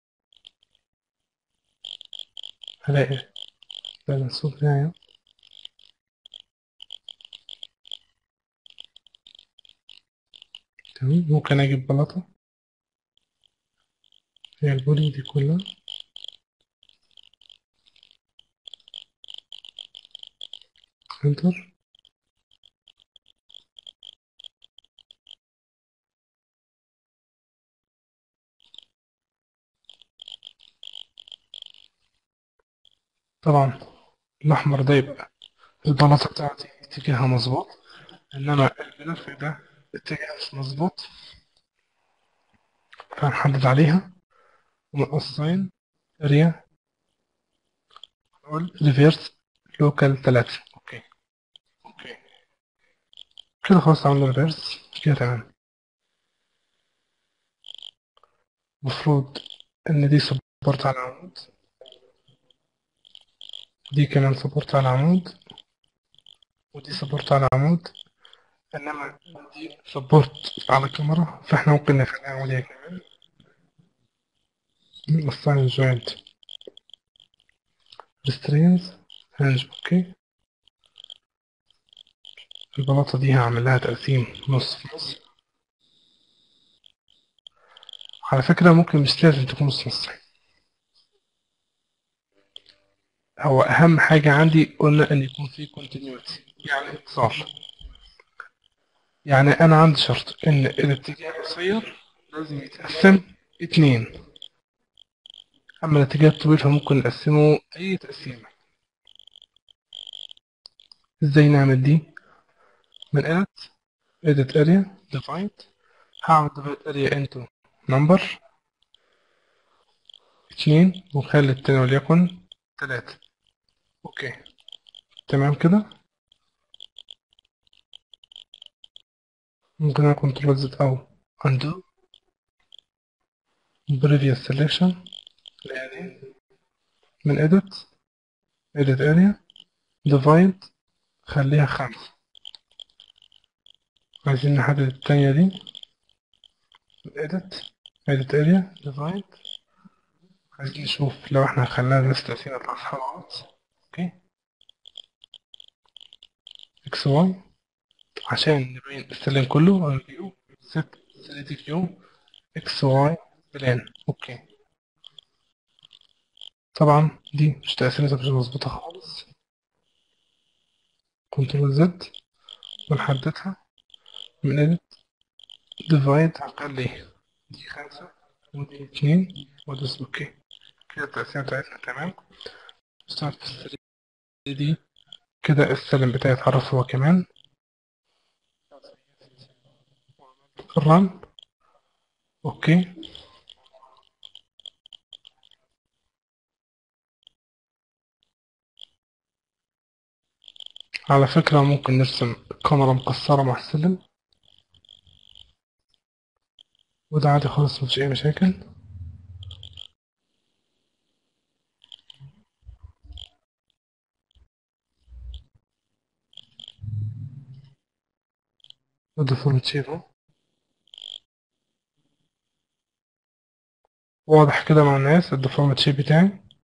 هلاقي ده المنسوب بتاعي. تمام. ممكن أجيب بلاطة هي البولي دي كلها، انتر. طبعا الأحمر ده يبقى البلاطة بتاعتي اتجاهها مظبوط، إنما الملف ده اتجاهه مش مظبوط، فهنحدد عليها ونقص ساين اريا نقول ريفيرس لوكال 3. اوكي. اوكي كده خلاص عملنا ريفيرس كده تمام. المفروض ان دي سبورت على العمود، دي كمان سبورت على العمود، ودي سبورت على العمود، انما دي سبورت على الكاميرا، فاحنا ممكن نخليها عمودية كمان. assign joint restraints hinge. اوكي، البلاطة دي هعمل لها تقسيم نص في نص. على فكرة ممكن مش لازم تكون نص نص، هو أهم حاجة عندي قلنا إن يكون في continuity، يعني اتصال. يعني أنا عندي شرط إن الاتجاه القصير لازم يتقسم اتنين، أما الاتجاه الطويل فممكن نقسمه أي تقسيمة. إزاي نعمل دي؟ من edit area divide، هعمل divide area into number 2 ونخلي التاني وليكن 3. أوكي تمام كده. ممكن أنا كنترول زد أو undo previous selection يعني من edit area divide خليها 5. عايزين نحدد التانية دي edit area divide، عايزين نشوف لو احنا خلينا بس 30 خطوات. اوكي اكس واي عشان نبين السلم كله فيو ست 3 كيو اكس واي بلان. اوكي طبعا دي مش تقسيمتها مش مظبوطة خالص. كنترول زد ونحددها من edit divide، هنخلي دي 5 ودي 2 وادوس اوكي. كده التقسيمة بتاعتنا تمام. ستارت في 3 دي كده السلم بتاعي اتعرف هو كمان. رن اوكي. على فكرة ممكن نرسم كاميرا مكسرة مع السلم، وده عادي خالص مفيش أي مشاكل. الديفولت شيب اهو واضح كده مع الناس الديفولت شيب بتاعي.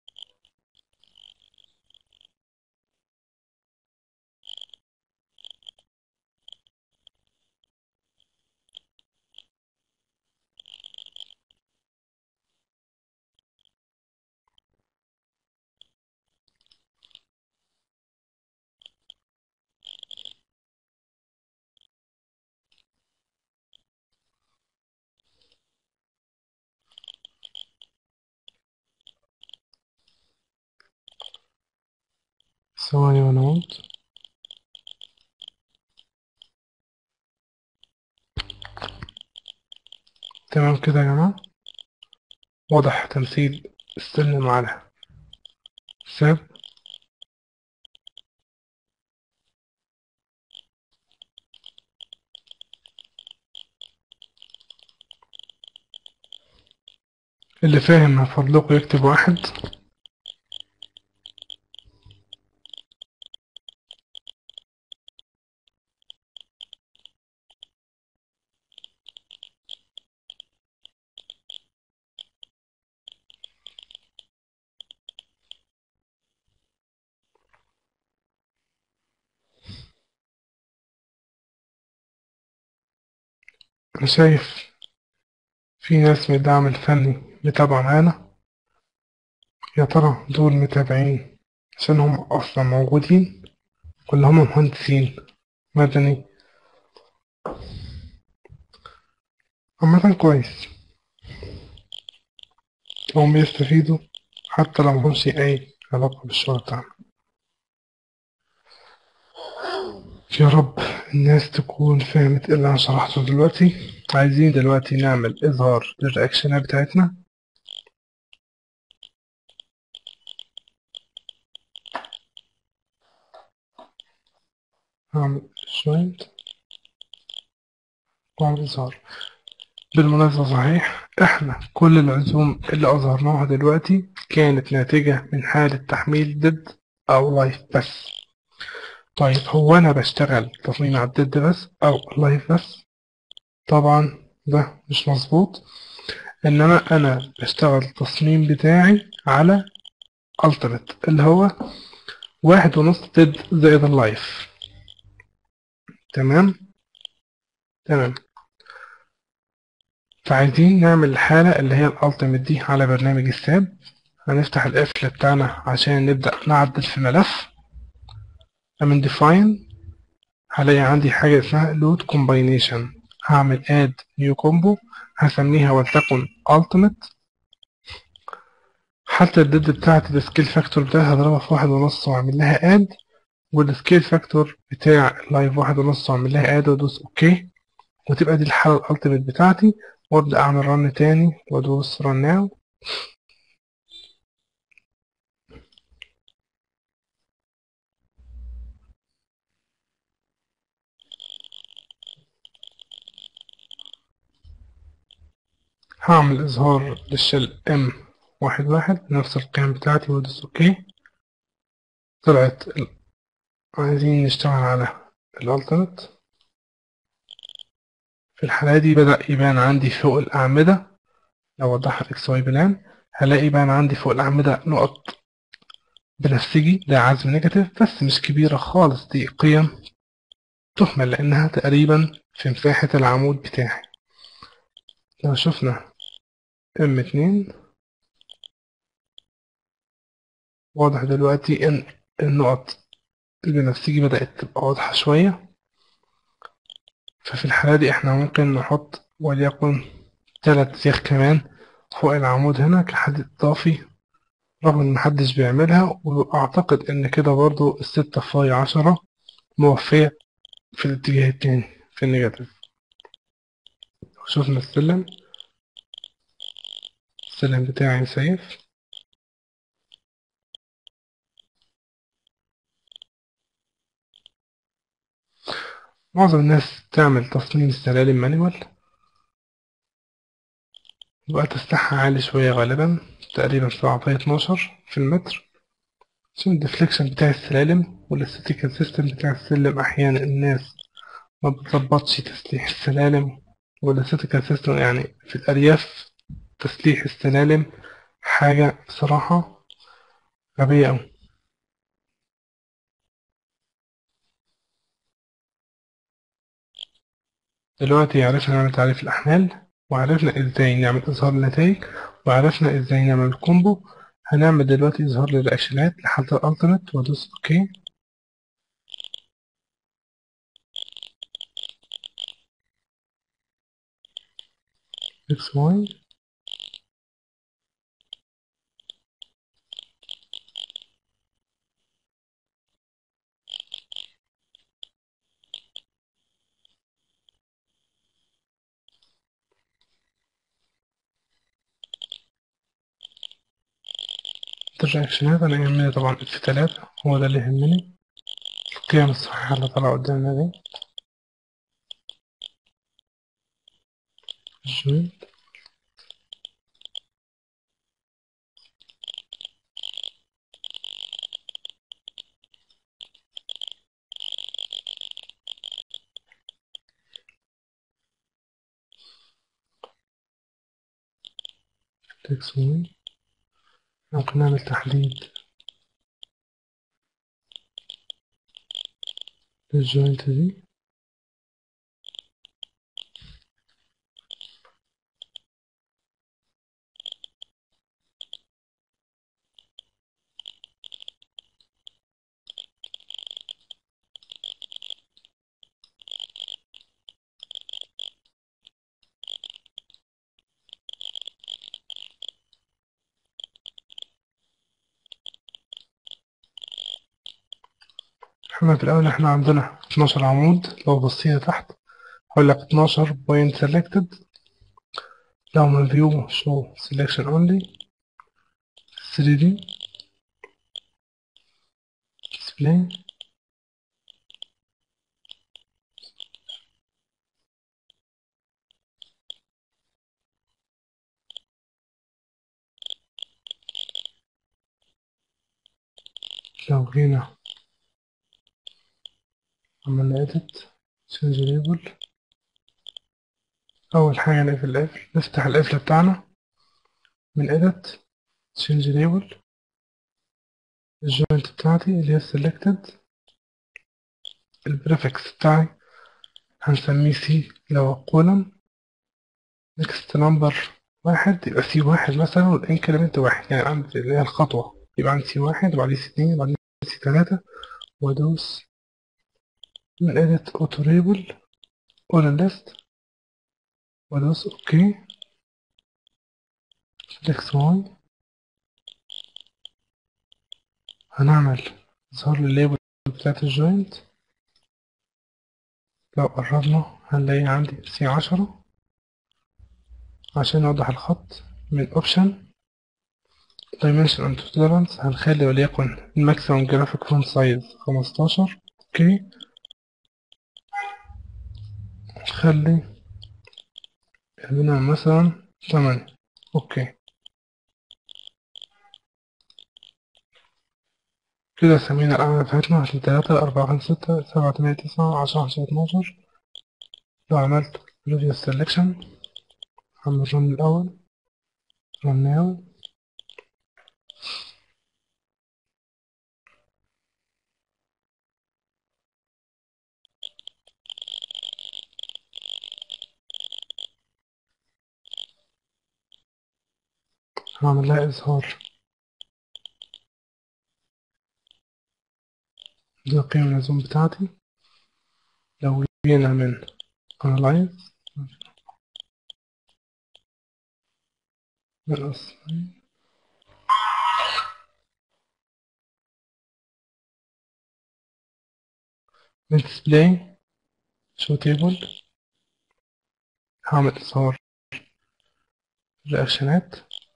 ثواني وانا قلت تمام كده يا جماعة. واضح تمثيل السلم على ساب. اللي فاهم من فضلكم يكتب 1. أنا شايف في ناس من الدعم الفني متابعة معانا، يا ترى دول متابعين عشان هم أصلا موجودين ولا هم مهندسين مدني؟ عامة كويس، هم بيستفيدوا حتى لو ملهمش أي علاقة بالشغل بتاعنا. يا رب الناس تكون فهمت اللي أنا شرحته دلوقتي. عايزين دلوقتي نعمل إظهار للرياكشنات بتاعتنا. هعمل جوينت وأعمل إظهار. بالمناسبة صحيح احنا كل العزوم اللي أظهرناها دلوقتي كانت ناتجة من حالة تحميل ديد أو لايف بس. طيب هو أنا بشتغل تصميم على الديد بس أو لايف بس؟ طبعا ده مش مظبوط. إنما أنا بشتغل التصميم بتاعي على Ultimate اللي هو 1.5 تد زائد اللايف. تمام. تمام. فعايزين نعمل الحالة اللي هي الألتيميت دي على برنامج الساب. هنفتح القفل بتاعنا عشان نبدأ نعدل في ملف. من define هلاقي عندي حاجة اسمها load combination. هعمل add new combo، هسميها ولتكن ultimate. حتى الديد بتاعت السكيل فاكتور بتاعتها هضربها في 1.5 واعمل لها add، والسكيل فاكتور بتاع اللايف 1.5 واعمل لها add وادوس اوكي، وتبقى دي الحالة الالتيميت بتاعتي. وابدأ اعمل رن تاني وادوس run now. هعمل إظهار للشل M11 بنفس القيم بتاعتي وادوس أوكي. طلعت عايزين نشتغل على الألتيميت. في الحالة دي بدأ يبان عندي فوق الأعمدة، لو وضحها الإكس واي بلان هلاقي يبان عندي فوق الأعمدة نقط بنفسجي، ده عزم نيجاتيف بس مش كبيرة خالص، دي قيم تهمل لأنها تقريبا في مساحة العمود بتاعي. لو شفنا M2 واضح دلوقتي إن النقط البنفسجي بدأت تبقى واضحة شوية. ففي الحالة دي احنا ممكن نحط وليكن 3 سياخ كمان فوق العمود هنا كحد إضافي، رغم إن محدش بيعملها، وأعتقد إن كده برضو ال6 في 10 موفية في الاتجاه التاني في النيجاتيف. لو شفنا السلم بتاعي مسيف. معظم الناس تعمل تصميم السلالم مانيوال، الوقت بتاعها عالي شوية غالبا تقريبا 7/12 في المتر، عشان الديفليكشن بتاع السلالم والاستاتيكال سيستم بتاع السلم. أحيانا الناس ما بتظبطش تسليح السلالم والاستاتيكال سيستم، يعني في الأرياف تسليح السلالم حاجة بصراحة غبية أوي. دلوقتي عرفنا نعمل تعريف الأحمال، وعرفنا ازاي نعمل إظهار النتائج، وعرفنا ازاي نعمل الكومبو. هنعمل دلوقتي إظهار للرياكشنات لحالة الألتيميت وأدوس أوكي. إكس واي الرياكشنات. أنا يهمني طبعا F3، هو ده اللي يهمني، القيم الصحيحة اللي طالعة قدامنا دي. جميل. إكس واي ممكن نعمل تحديد للجوينت دي. احنا في الأول احنا عندنا 12 عمود، لو بصينا تحت هقول لك 12 point selected. لو من view show selection only 3D display. لو جينا عملنا edit change label، أول حاجة نقفل القفل، نفتح القفل بتاعنا من edit change label الجوينت بتاعتي اللي هي selected. البريفكس بتاعي هنسميه سي لو column. next number واحد يبقى سي واحد مثلا، والانكريمنت واحد، يعني عندي اللي هي الخطوة يبقى عندي سي واحد وبعدين سي اتنين وبعدين سي تلاتة، وادوس من edit auto label all list وادوس اوكي. select y هنعمل ظهر لي الليبل بتاعت الجوينت. لو قربنا هنلاقي عندي سي 10. عشان نوضح الخط من اوبشن dimension and tolerance هنخلي وليكن الماكسيمم جرافيك فونت سايز 15. اوكي. نخلي هنا مثلا 8. اوكي. كده سمينا الأعمدة بتاعتنا عشان 3 4 5 6 7 8 9 10 11 12. لو عملت previous selection هعمل run الأول run now. هعمل لها إظهار. دي قيمة اللزوم بتاعتي. لو جينا من analyze من من display show table هعمل إظهار رياكشنات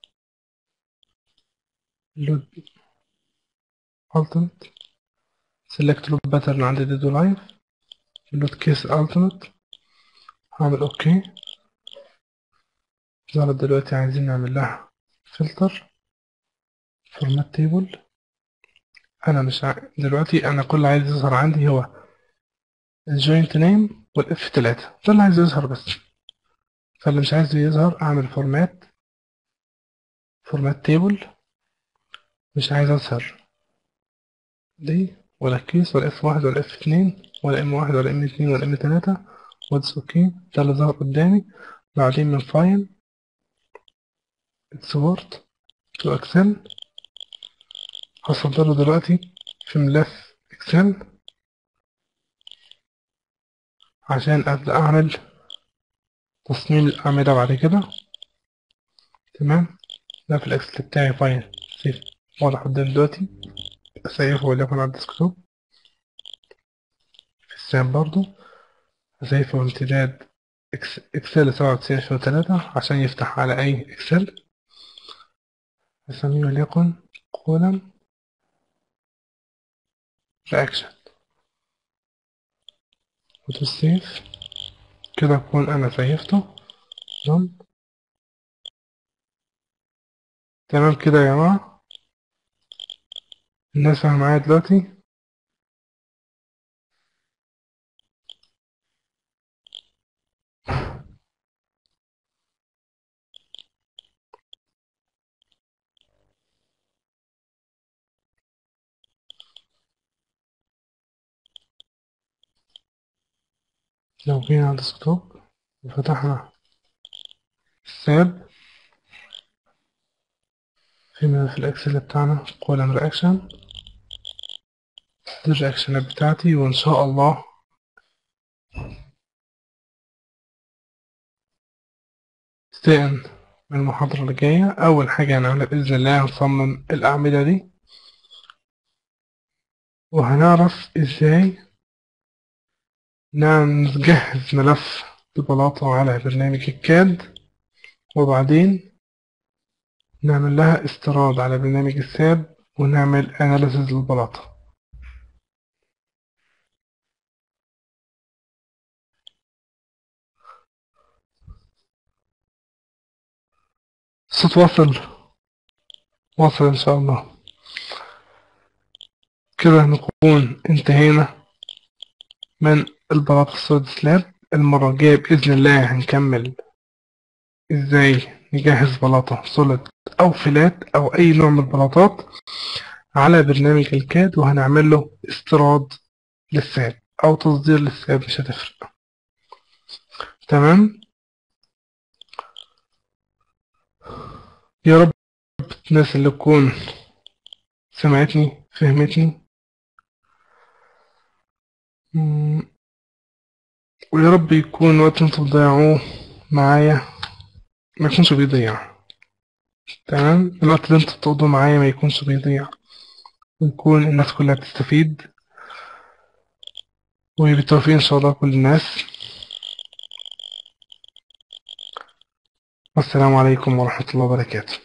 load ultimate select load pattern عند dead live load case ultimate. هعمل اوكي. ظهرت دلوقتي. عايزين نعمل لها فلتر format table. انا مش دلوقتي انا كل اللي عايز يظهر عندي هو الجوينت نيم والاف 3، ده اللي عايز يظهر بس. فاللي مش عايز يظهر اعمل فورمات تيبل. مش عايز اظهر دي ولا الكيس ولا اف 1 ولا اف 2 ولا ام 1 ولا ام 2 ولا ام 3 وادس اوكي. ده اللي ظهر قدامي. بعدين من فايل اكسبورت تو اكسل هصدره دلوقتي في ملف اكسل عشان ابدا اعمل تصميم الاعمده بعد كده. تمام. ده في الاكسل بتاعي فايل سيف واضح قدامي دلوقتي. اسيفه وليكن على الديسكتوب. في الساب برضو اسيفه امتداد اكسل 97/3 عشان يفتح على اي اكسل. اسميه وليكن كولم رياكشن ودوس سيف. كده اكون انا سيفته. تمام. تمام كده يا جماعة. الناس فاهمة معايا دلوقتي؟ لو جينا على الديسكتوب وفتحنا الساب في ملف الاكسل بتاعنا كولم رياكشن. دي الرياكشنات بتاعتي وان شاء الله استئن من المحاضرة اللي جاية. أول حاجة هنعملها بإذن الله هنصمم الأعمدة دي، وهنعرف إزاي نجهز ملف البلاطة على برنامج الكاد، وبعدين نعمل لها استيراد على برنامج الساب ونعمل أناليسيز للبلاطة. الصوت واصل إن شاء الله. كده نكون انتهينا من البلاطة السوليد سلاب. المرة الجاية بإذن الله هنكمل إزاي نجهز بلاطة سوليد أو فلات أو أي نوع من البلاطات على برنامج الكاد، وهنعمل له استيراد للساب أو تصدير للساب، مش هتفرق. تمام. يا رب الناس اللي تكون سمعتني فهمتني، ويا رب يكون وقت انتوا بتضيعوه معايا ما يكونش بيضيع. تمام، الوقت اللي انتوا بتقضوه معايا ما يكونش بيضيع، ويكون الناس كلها بتستفيد، وبالتوفيق ان شاء الله كل الناس. والسلام عليكم ورحمة الله وبركاته.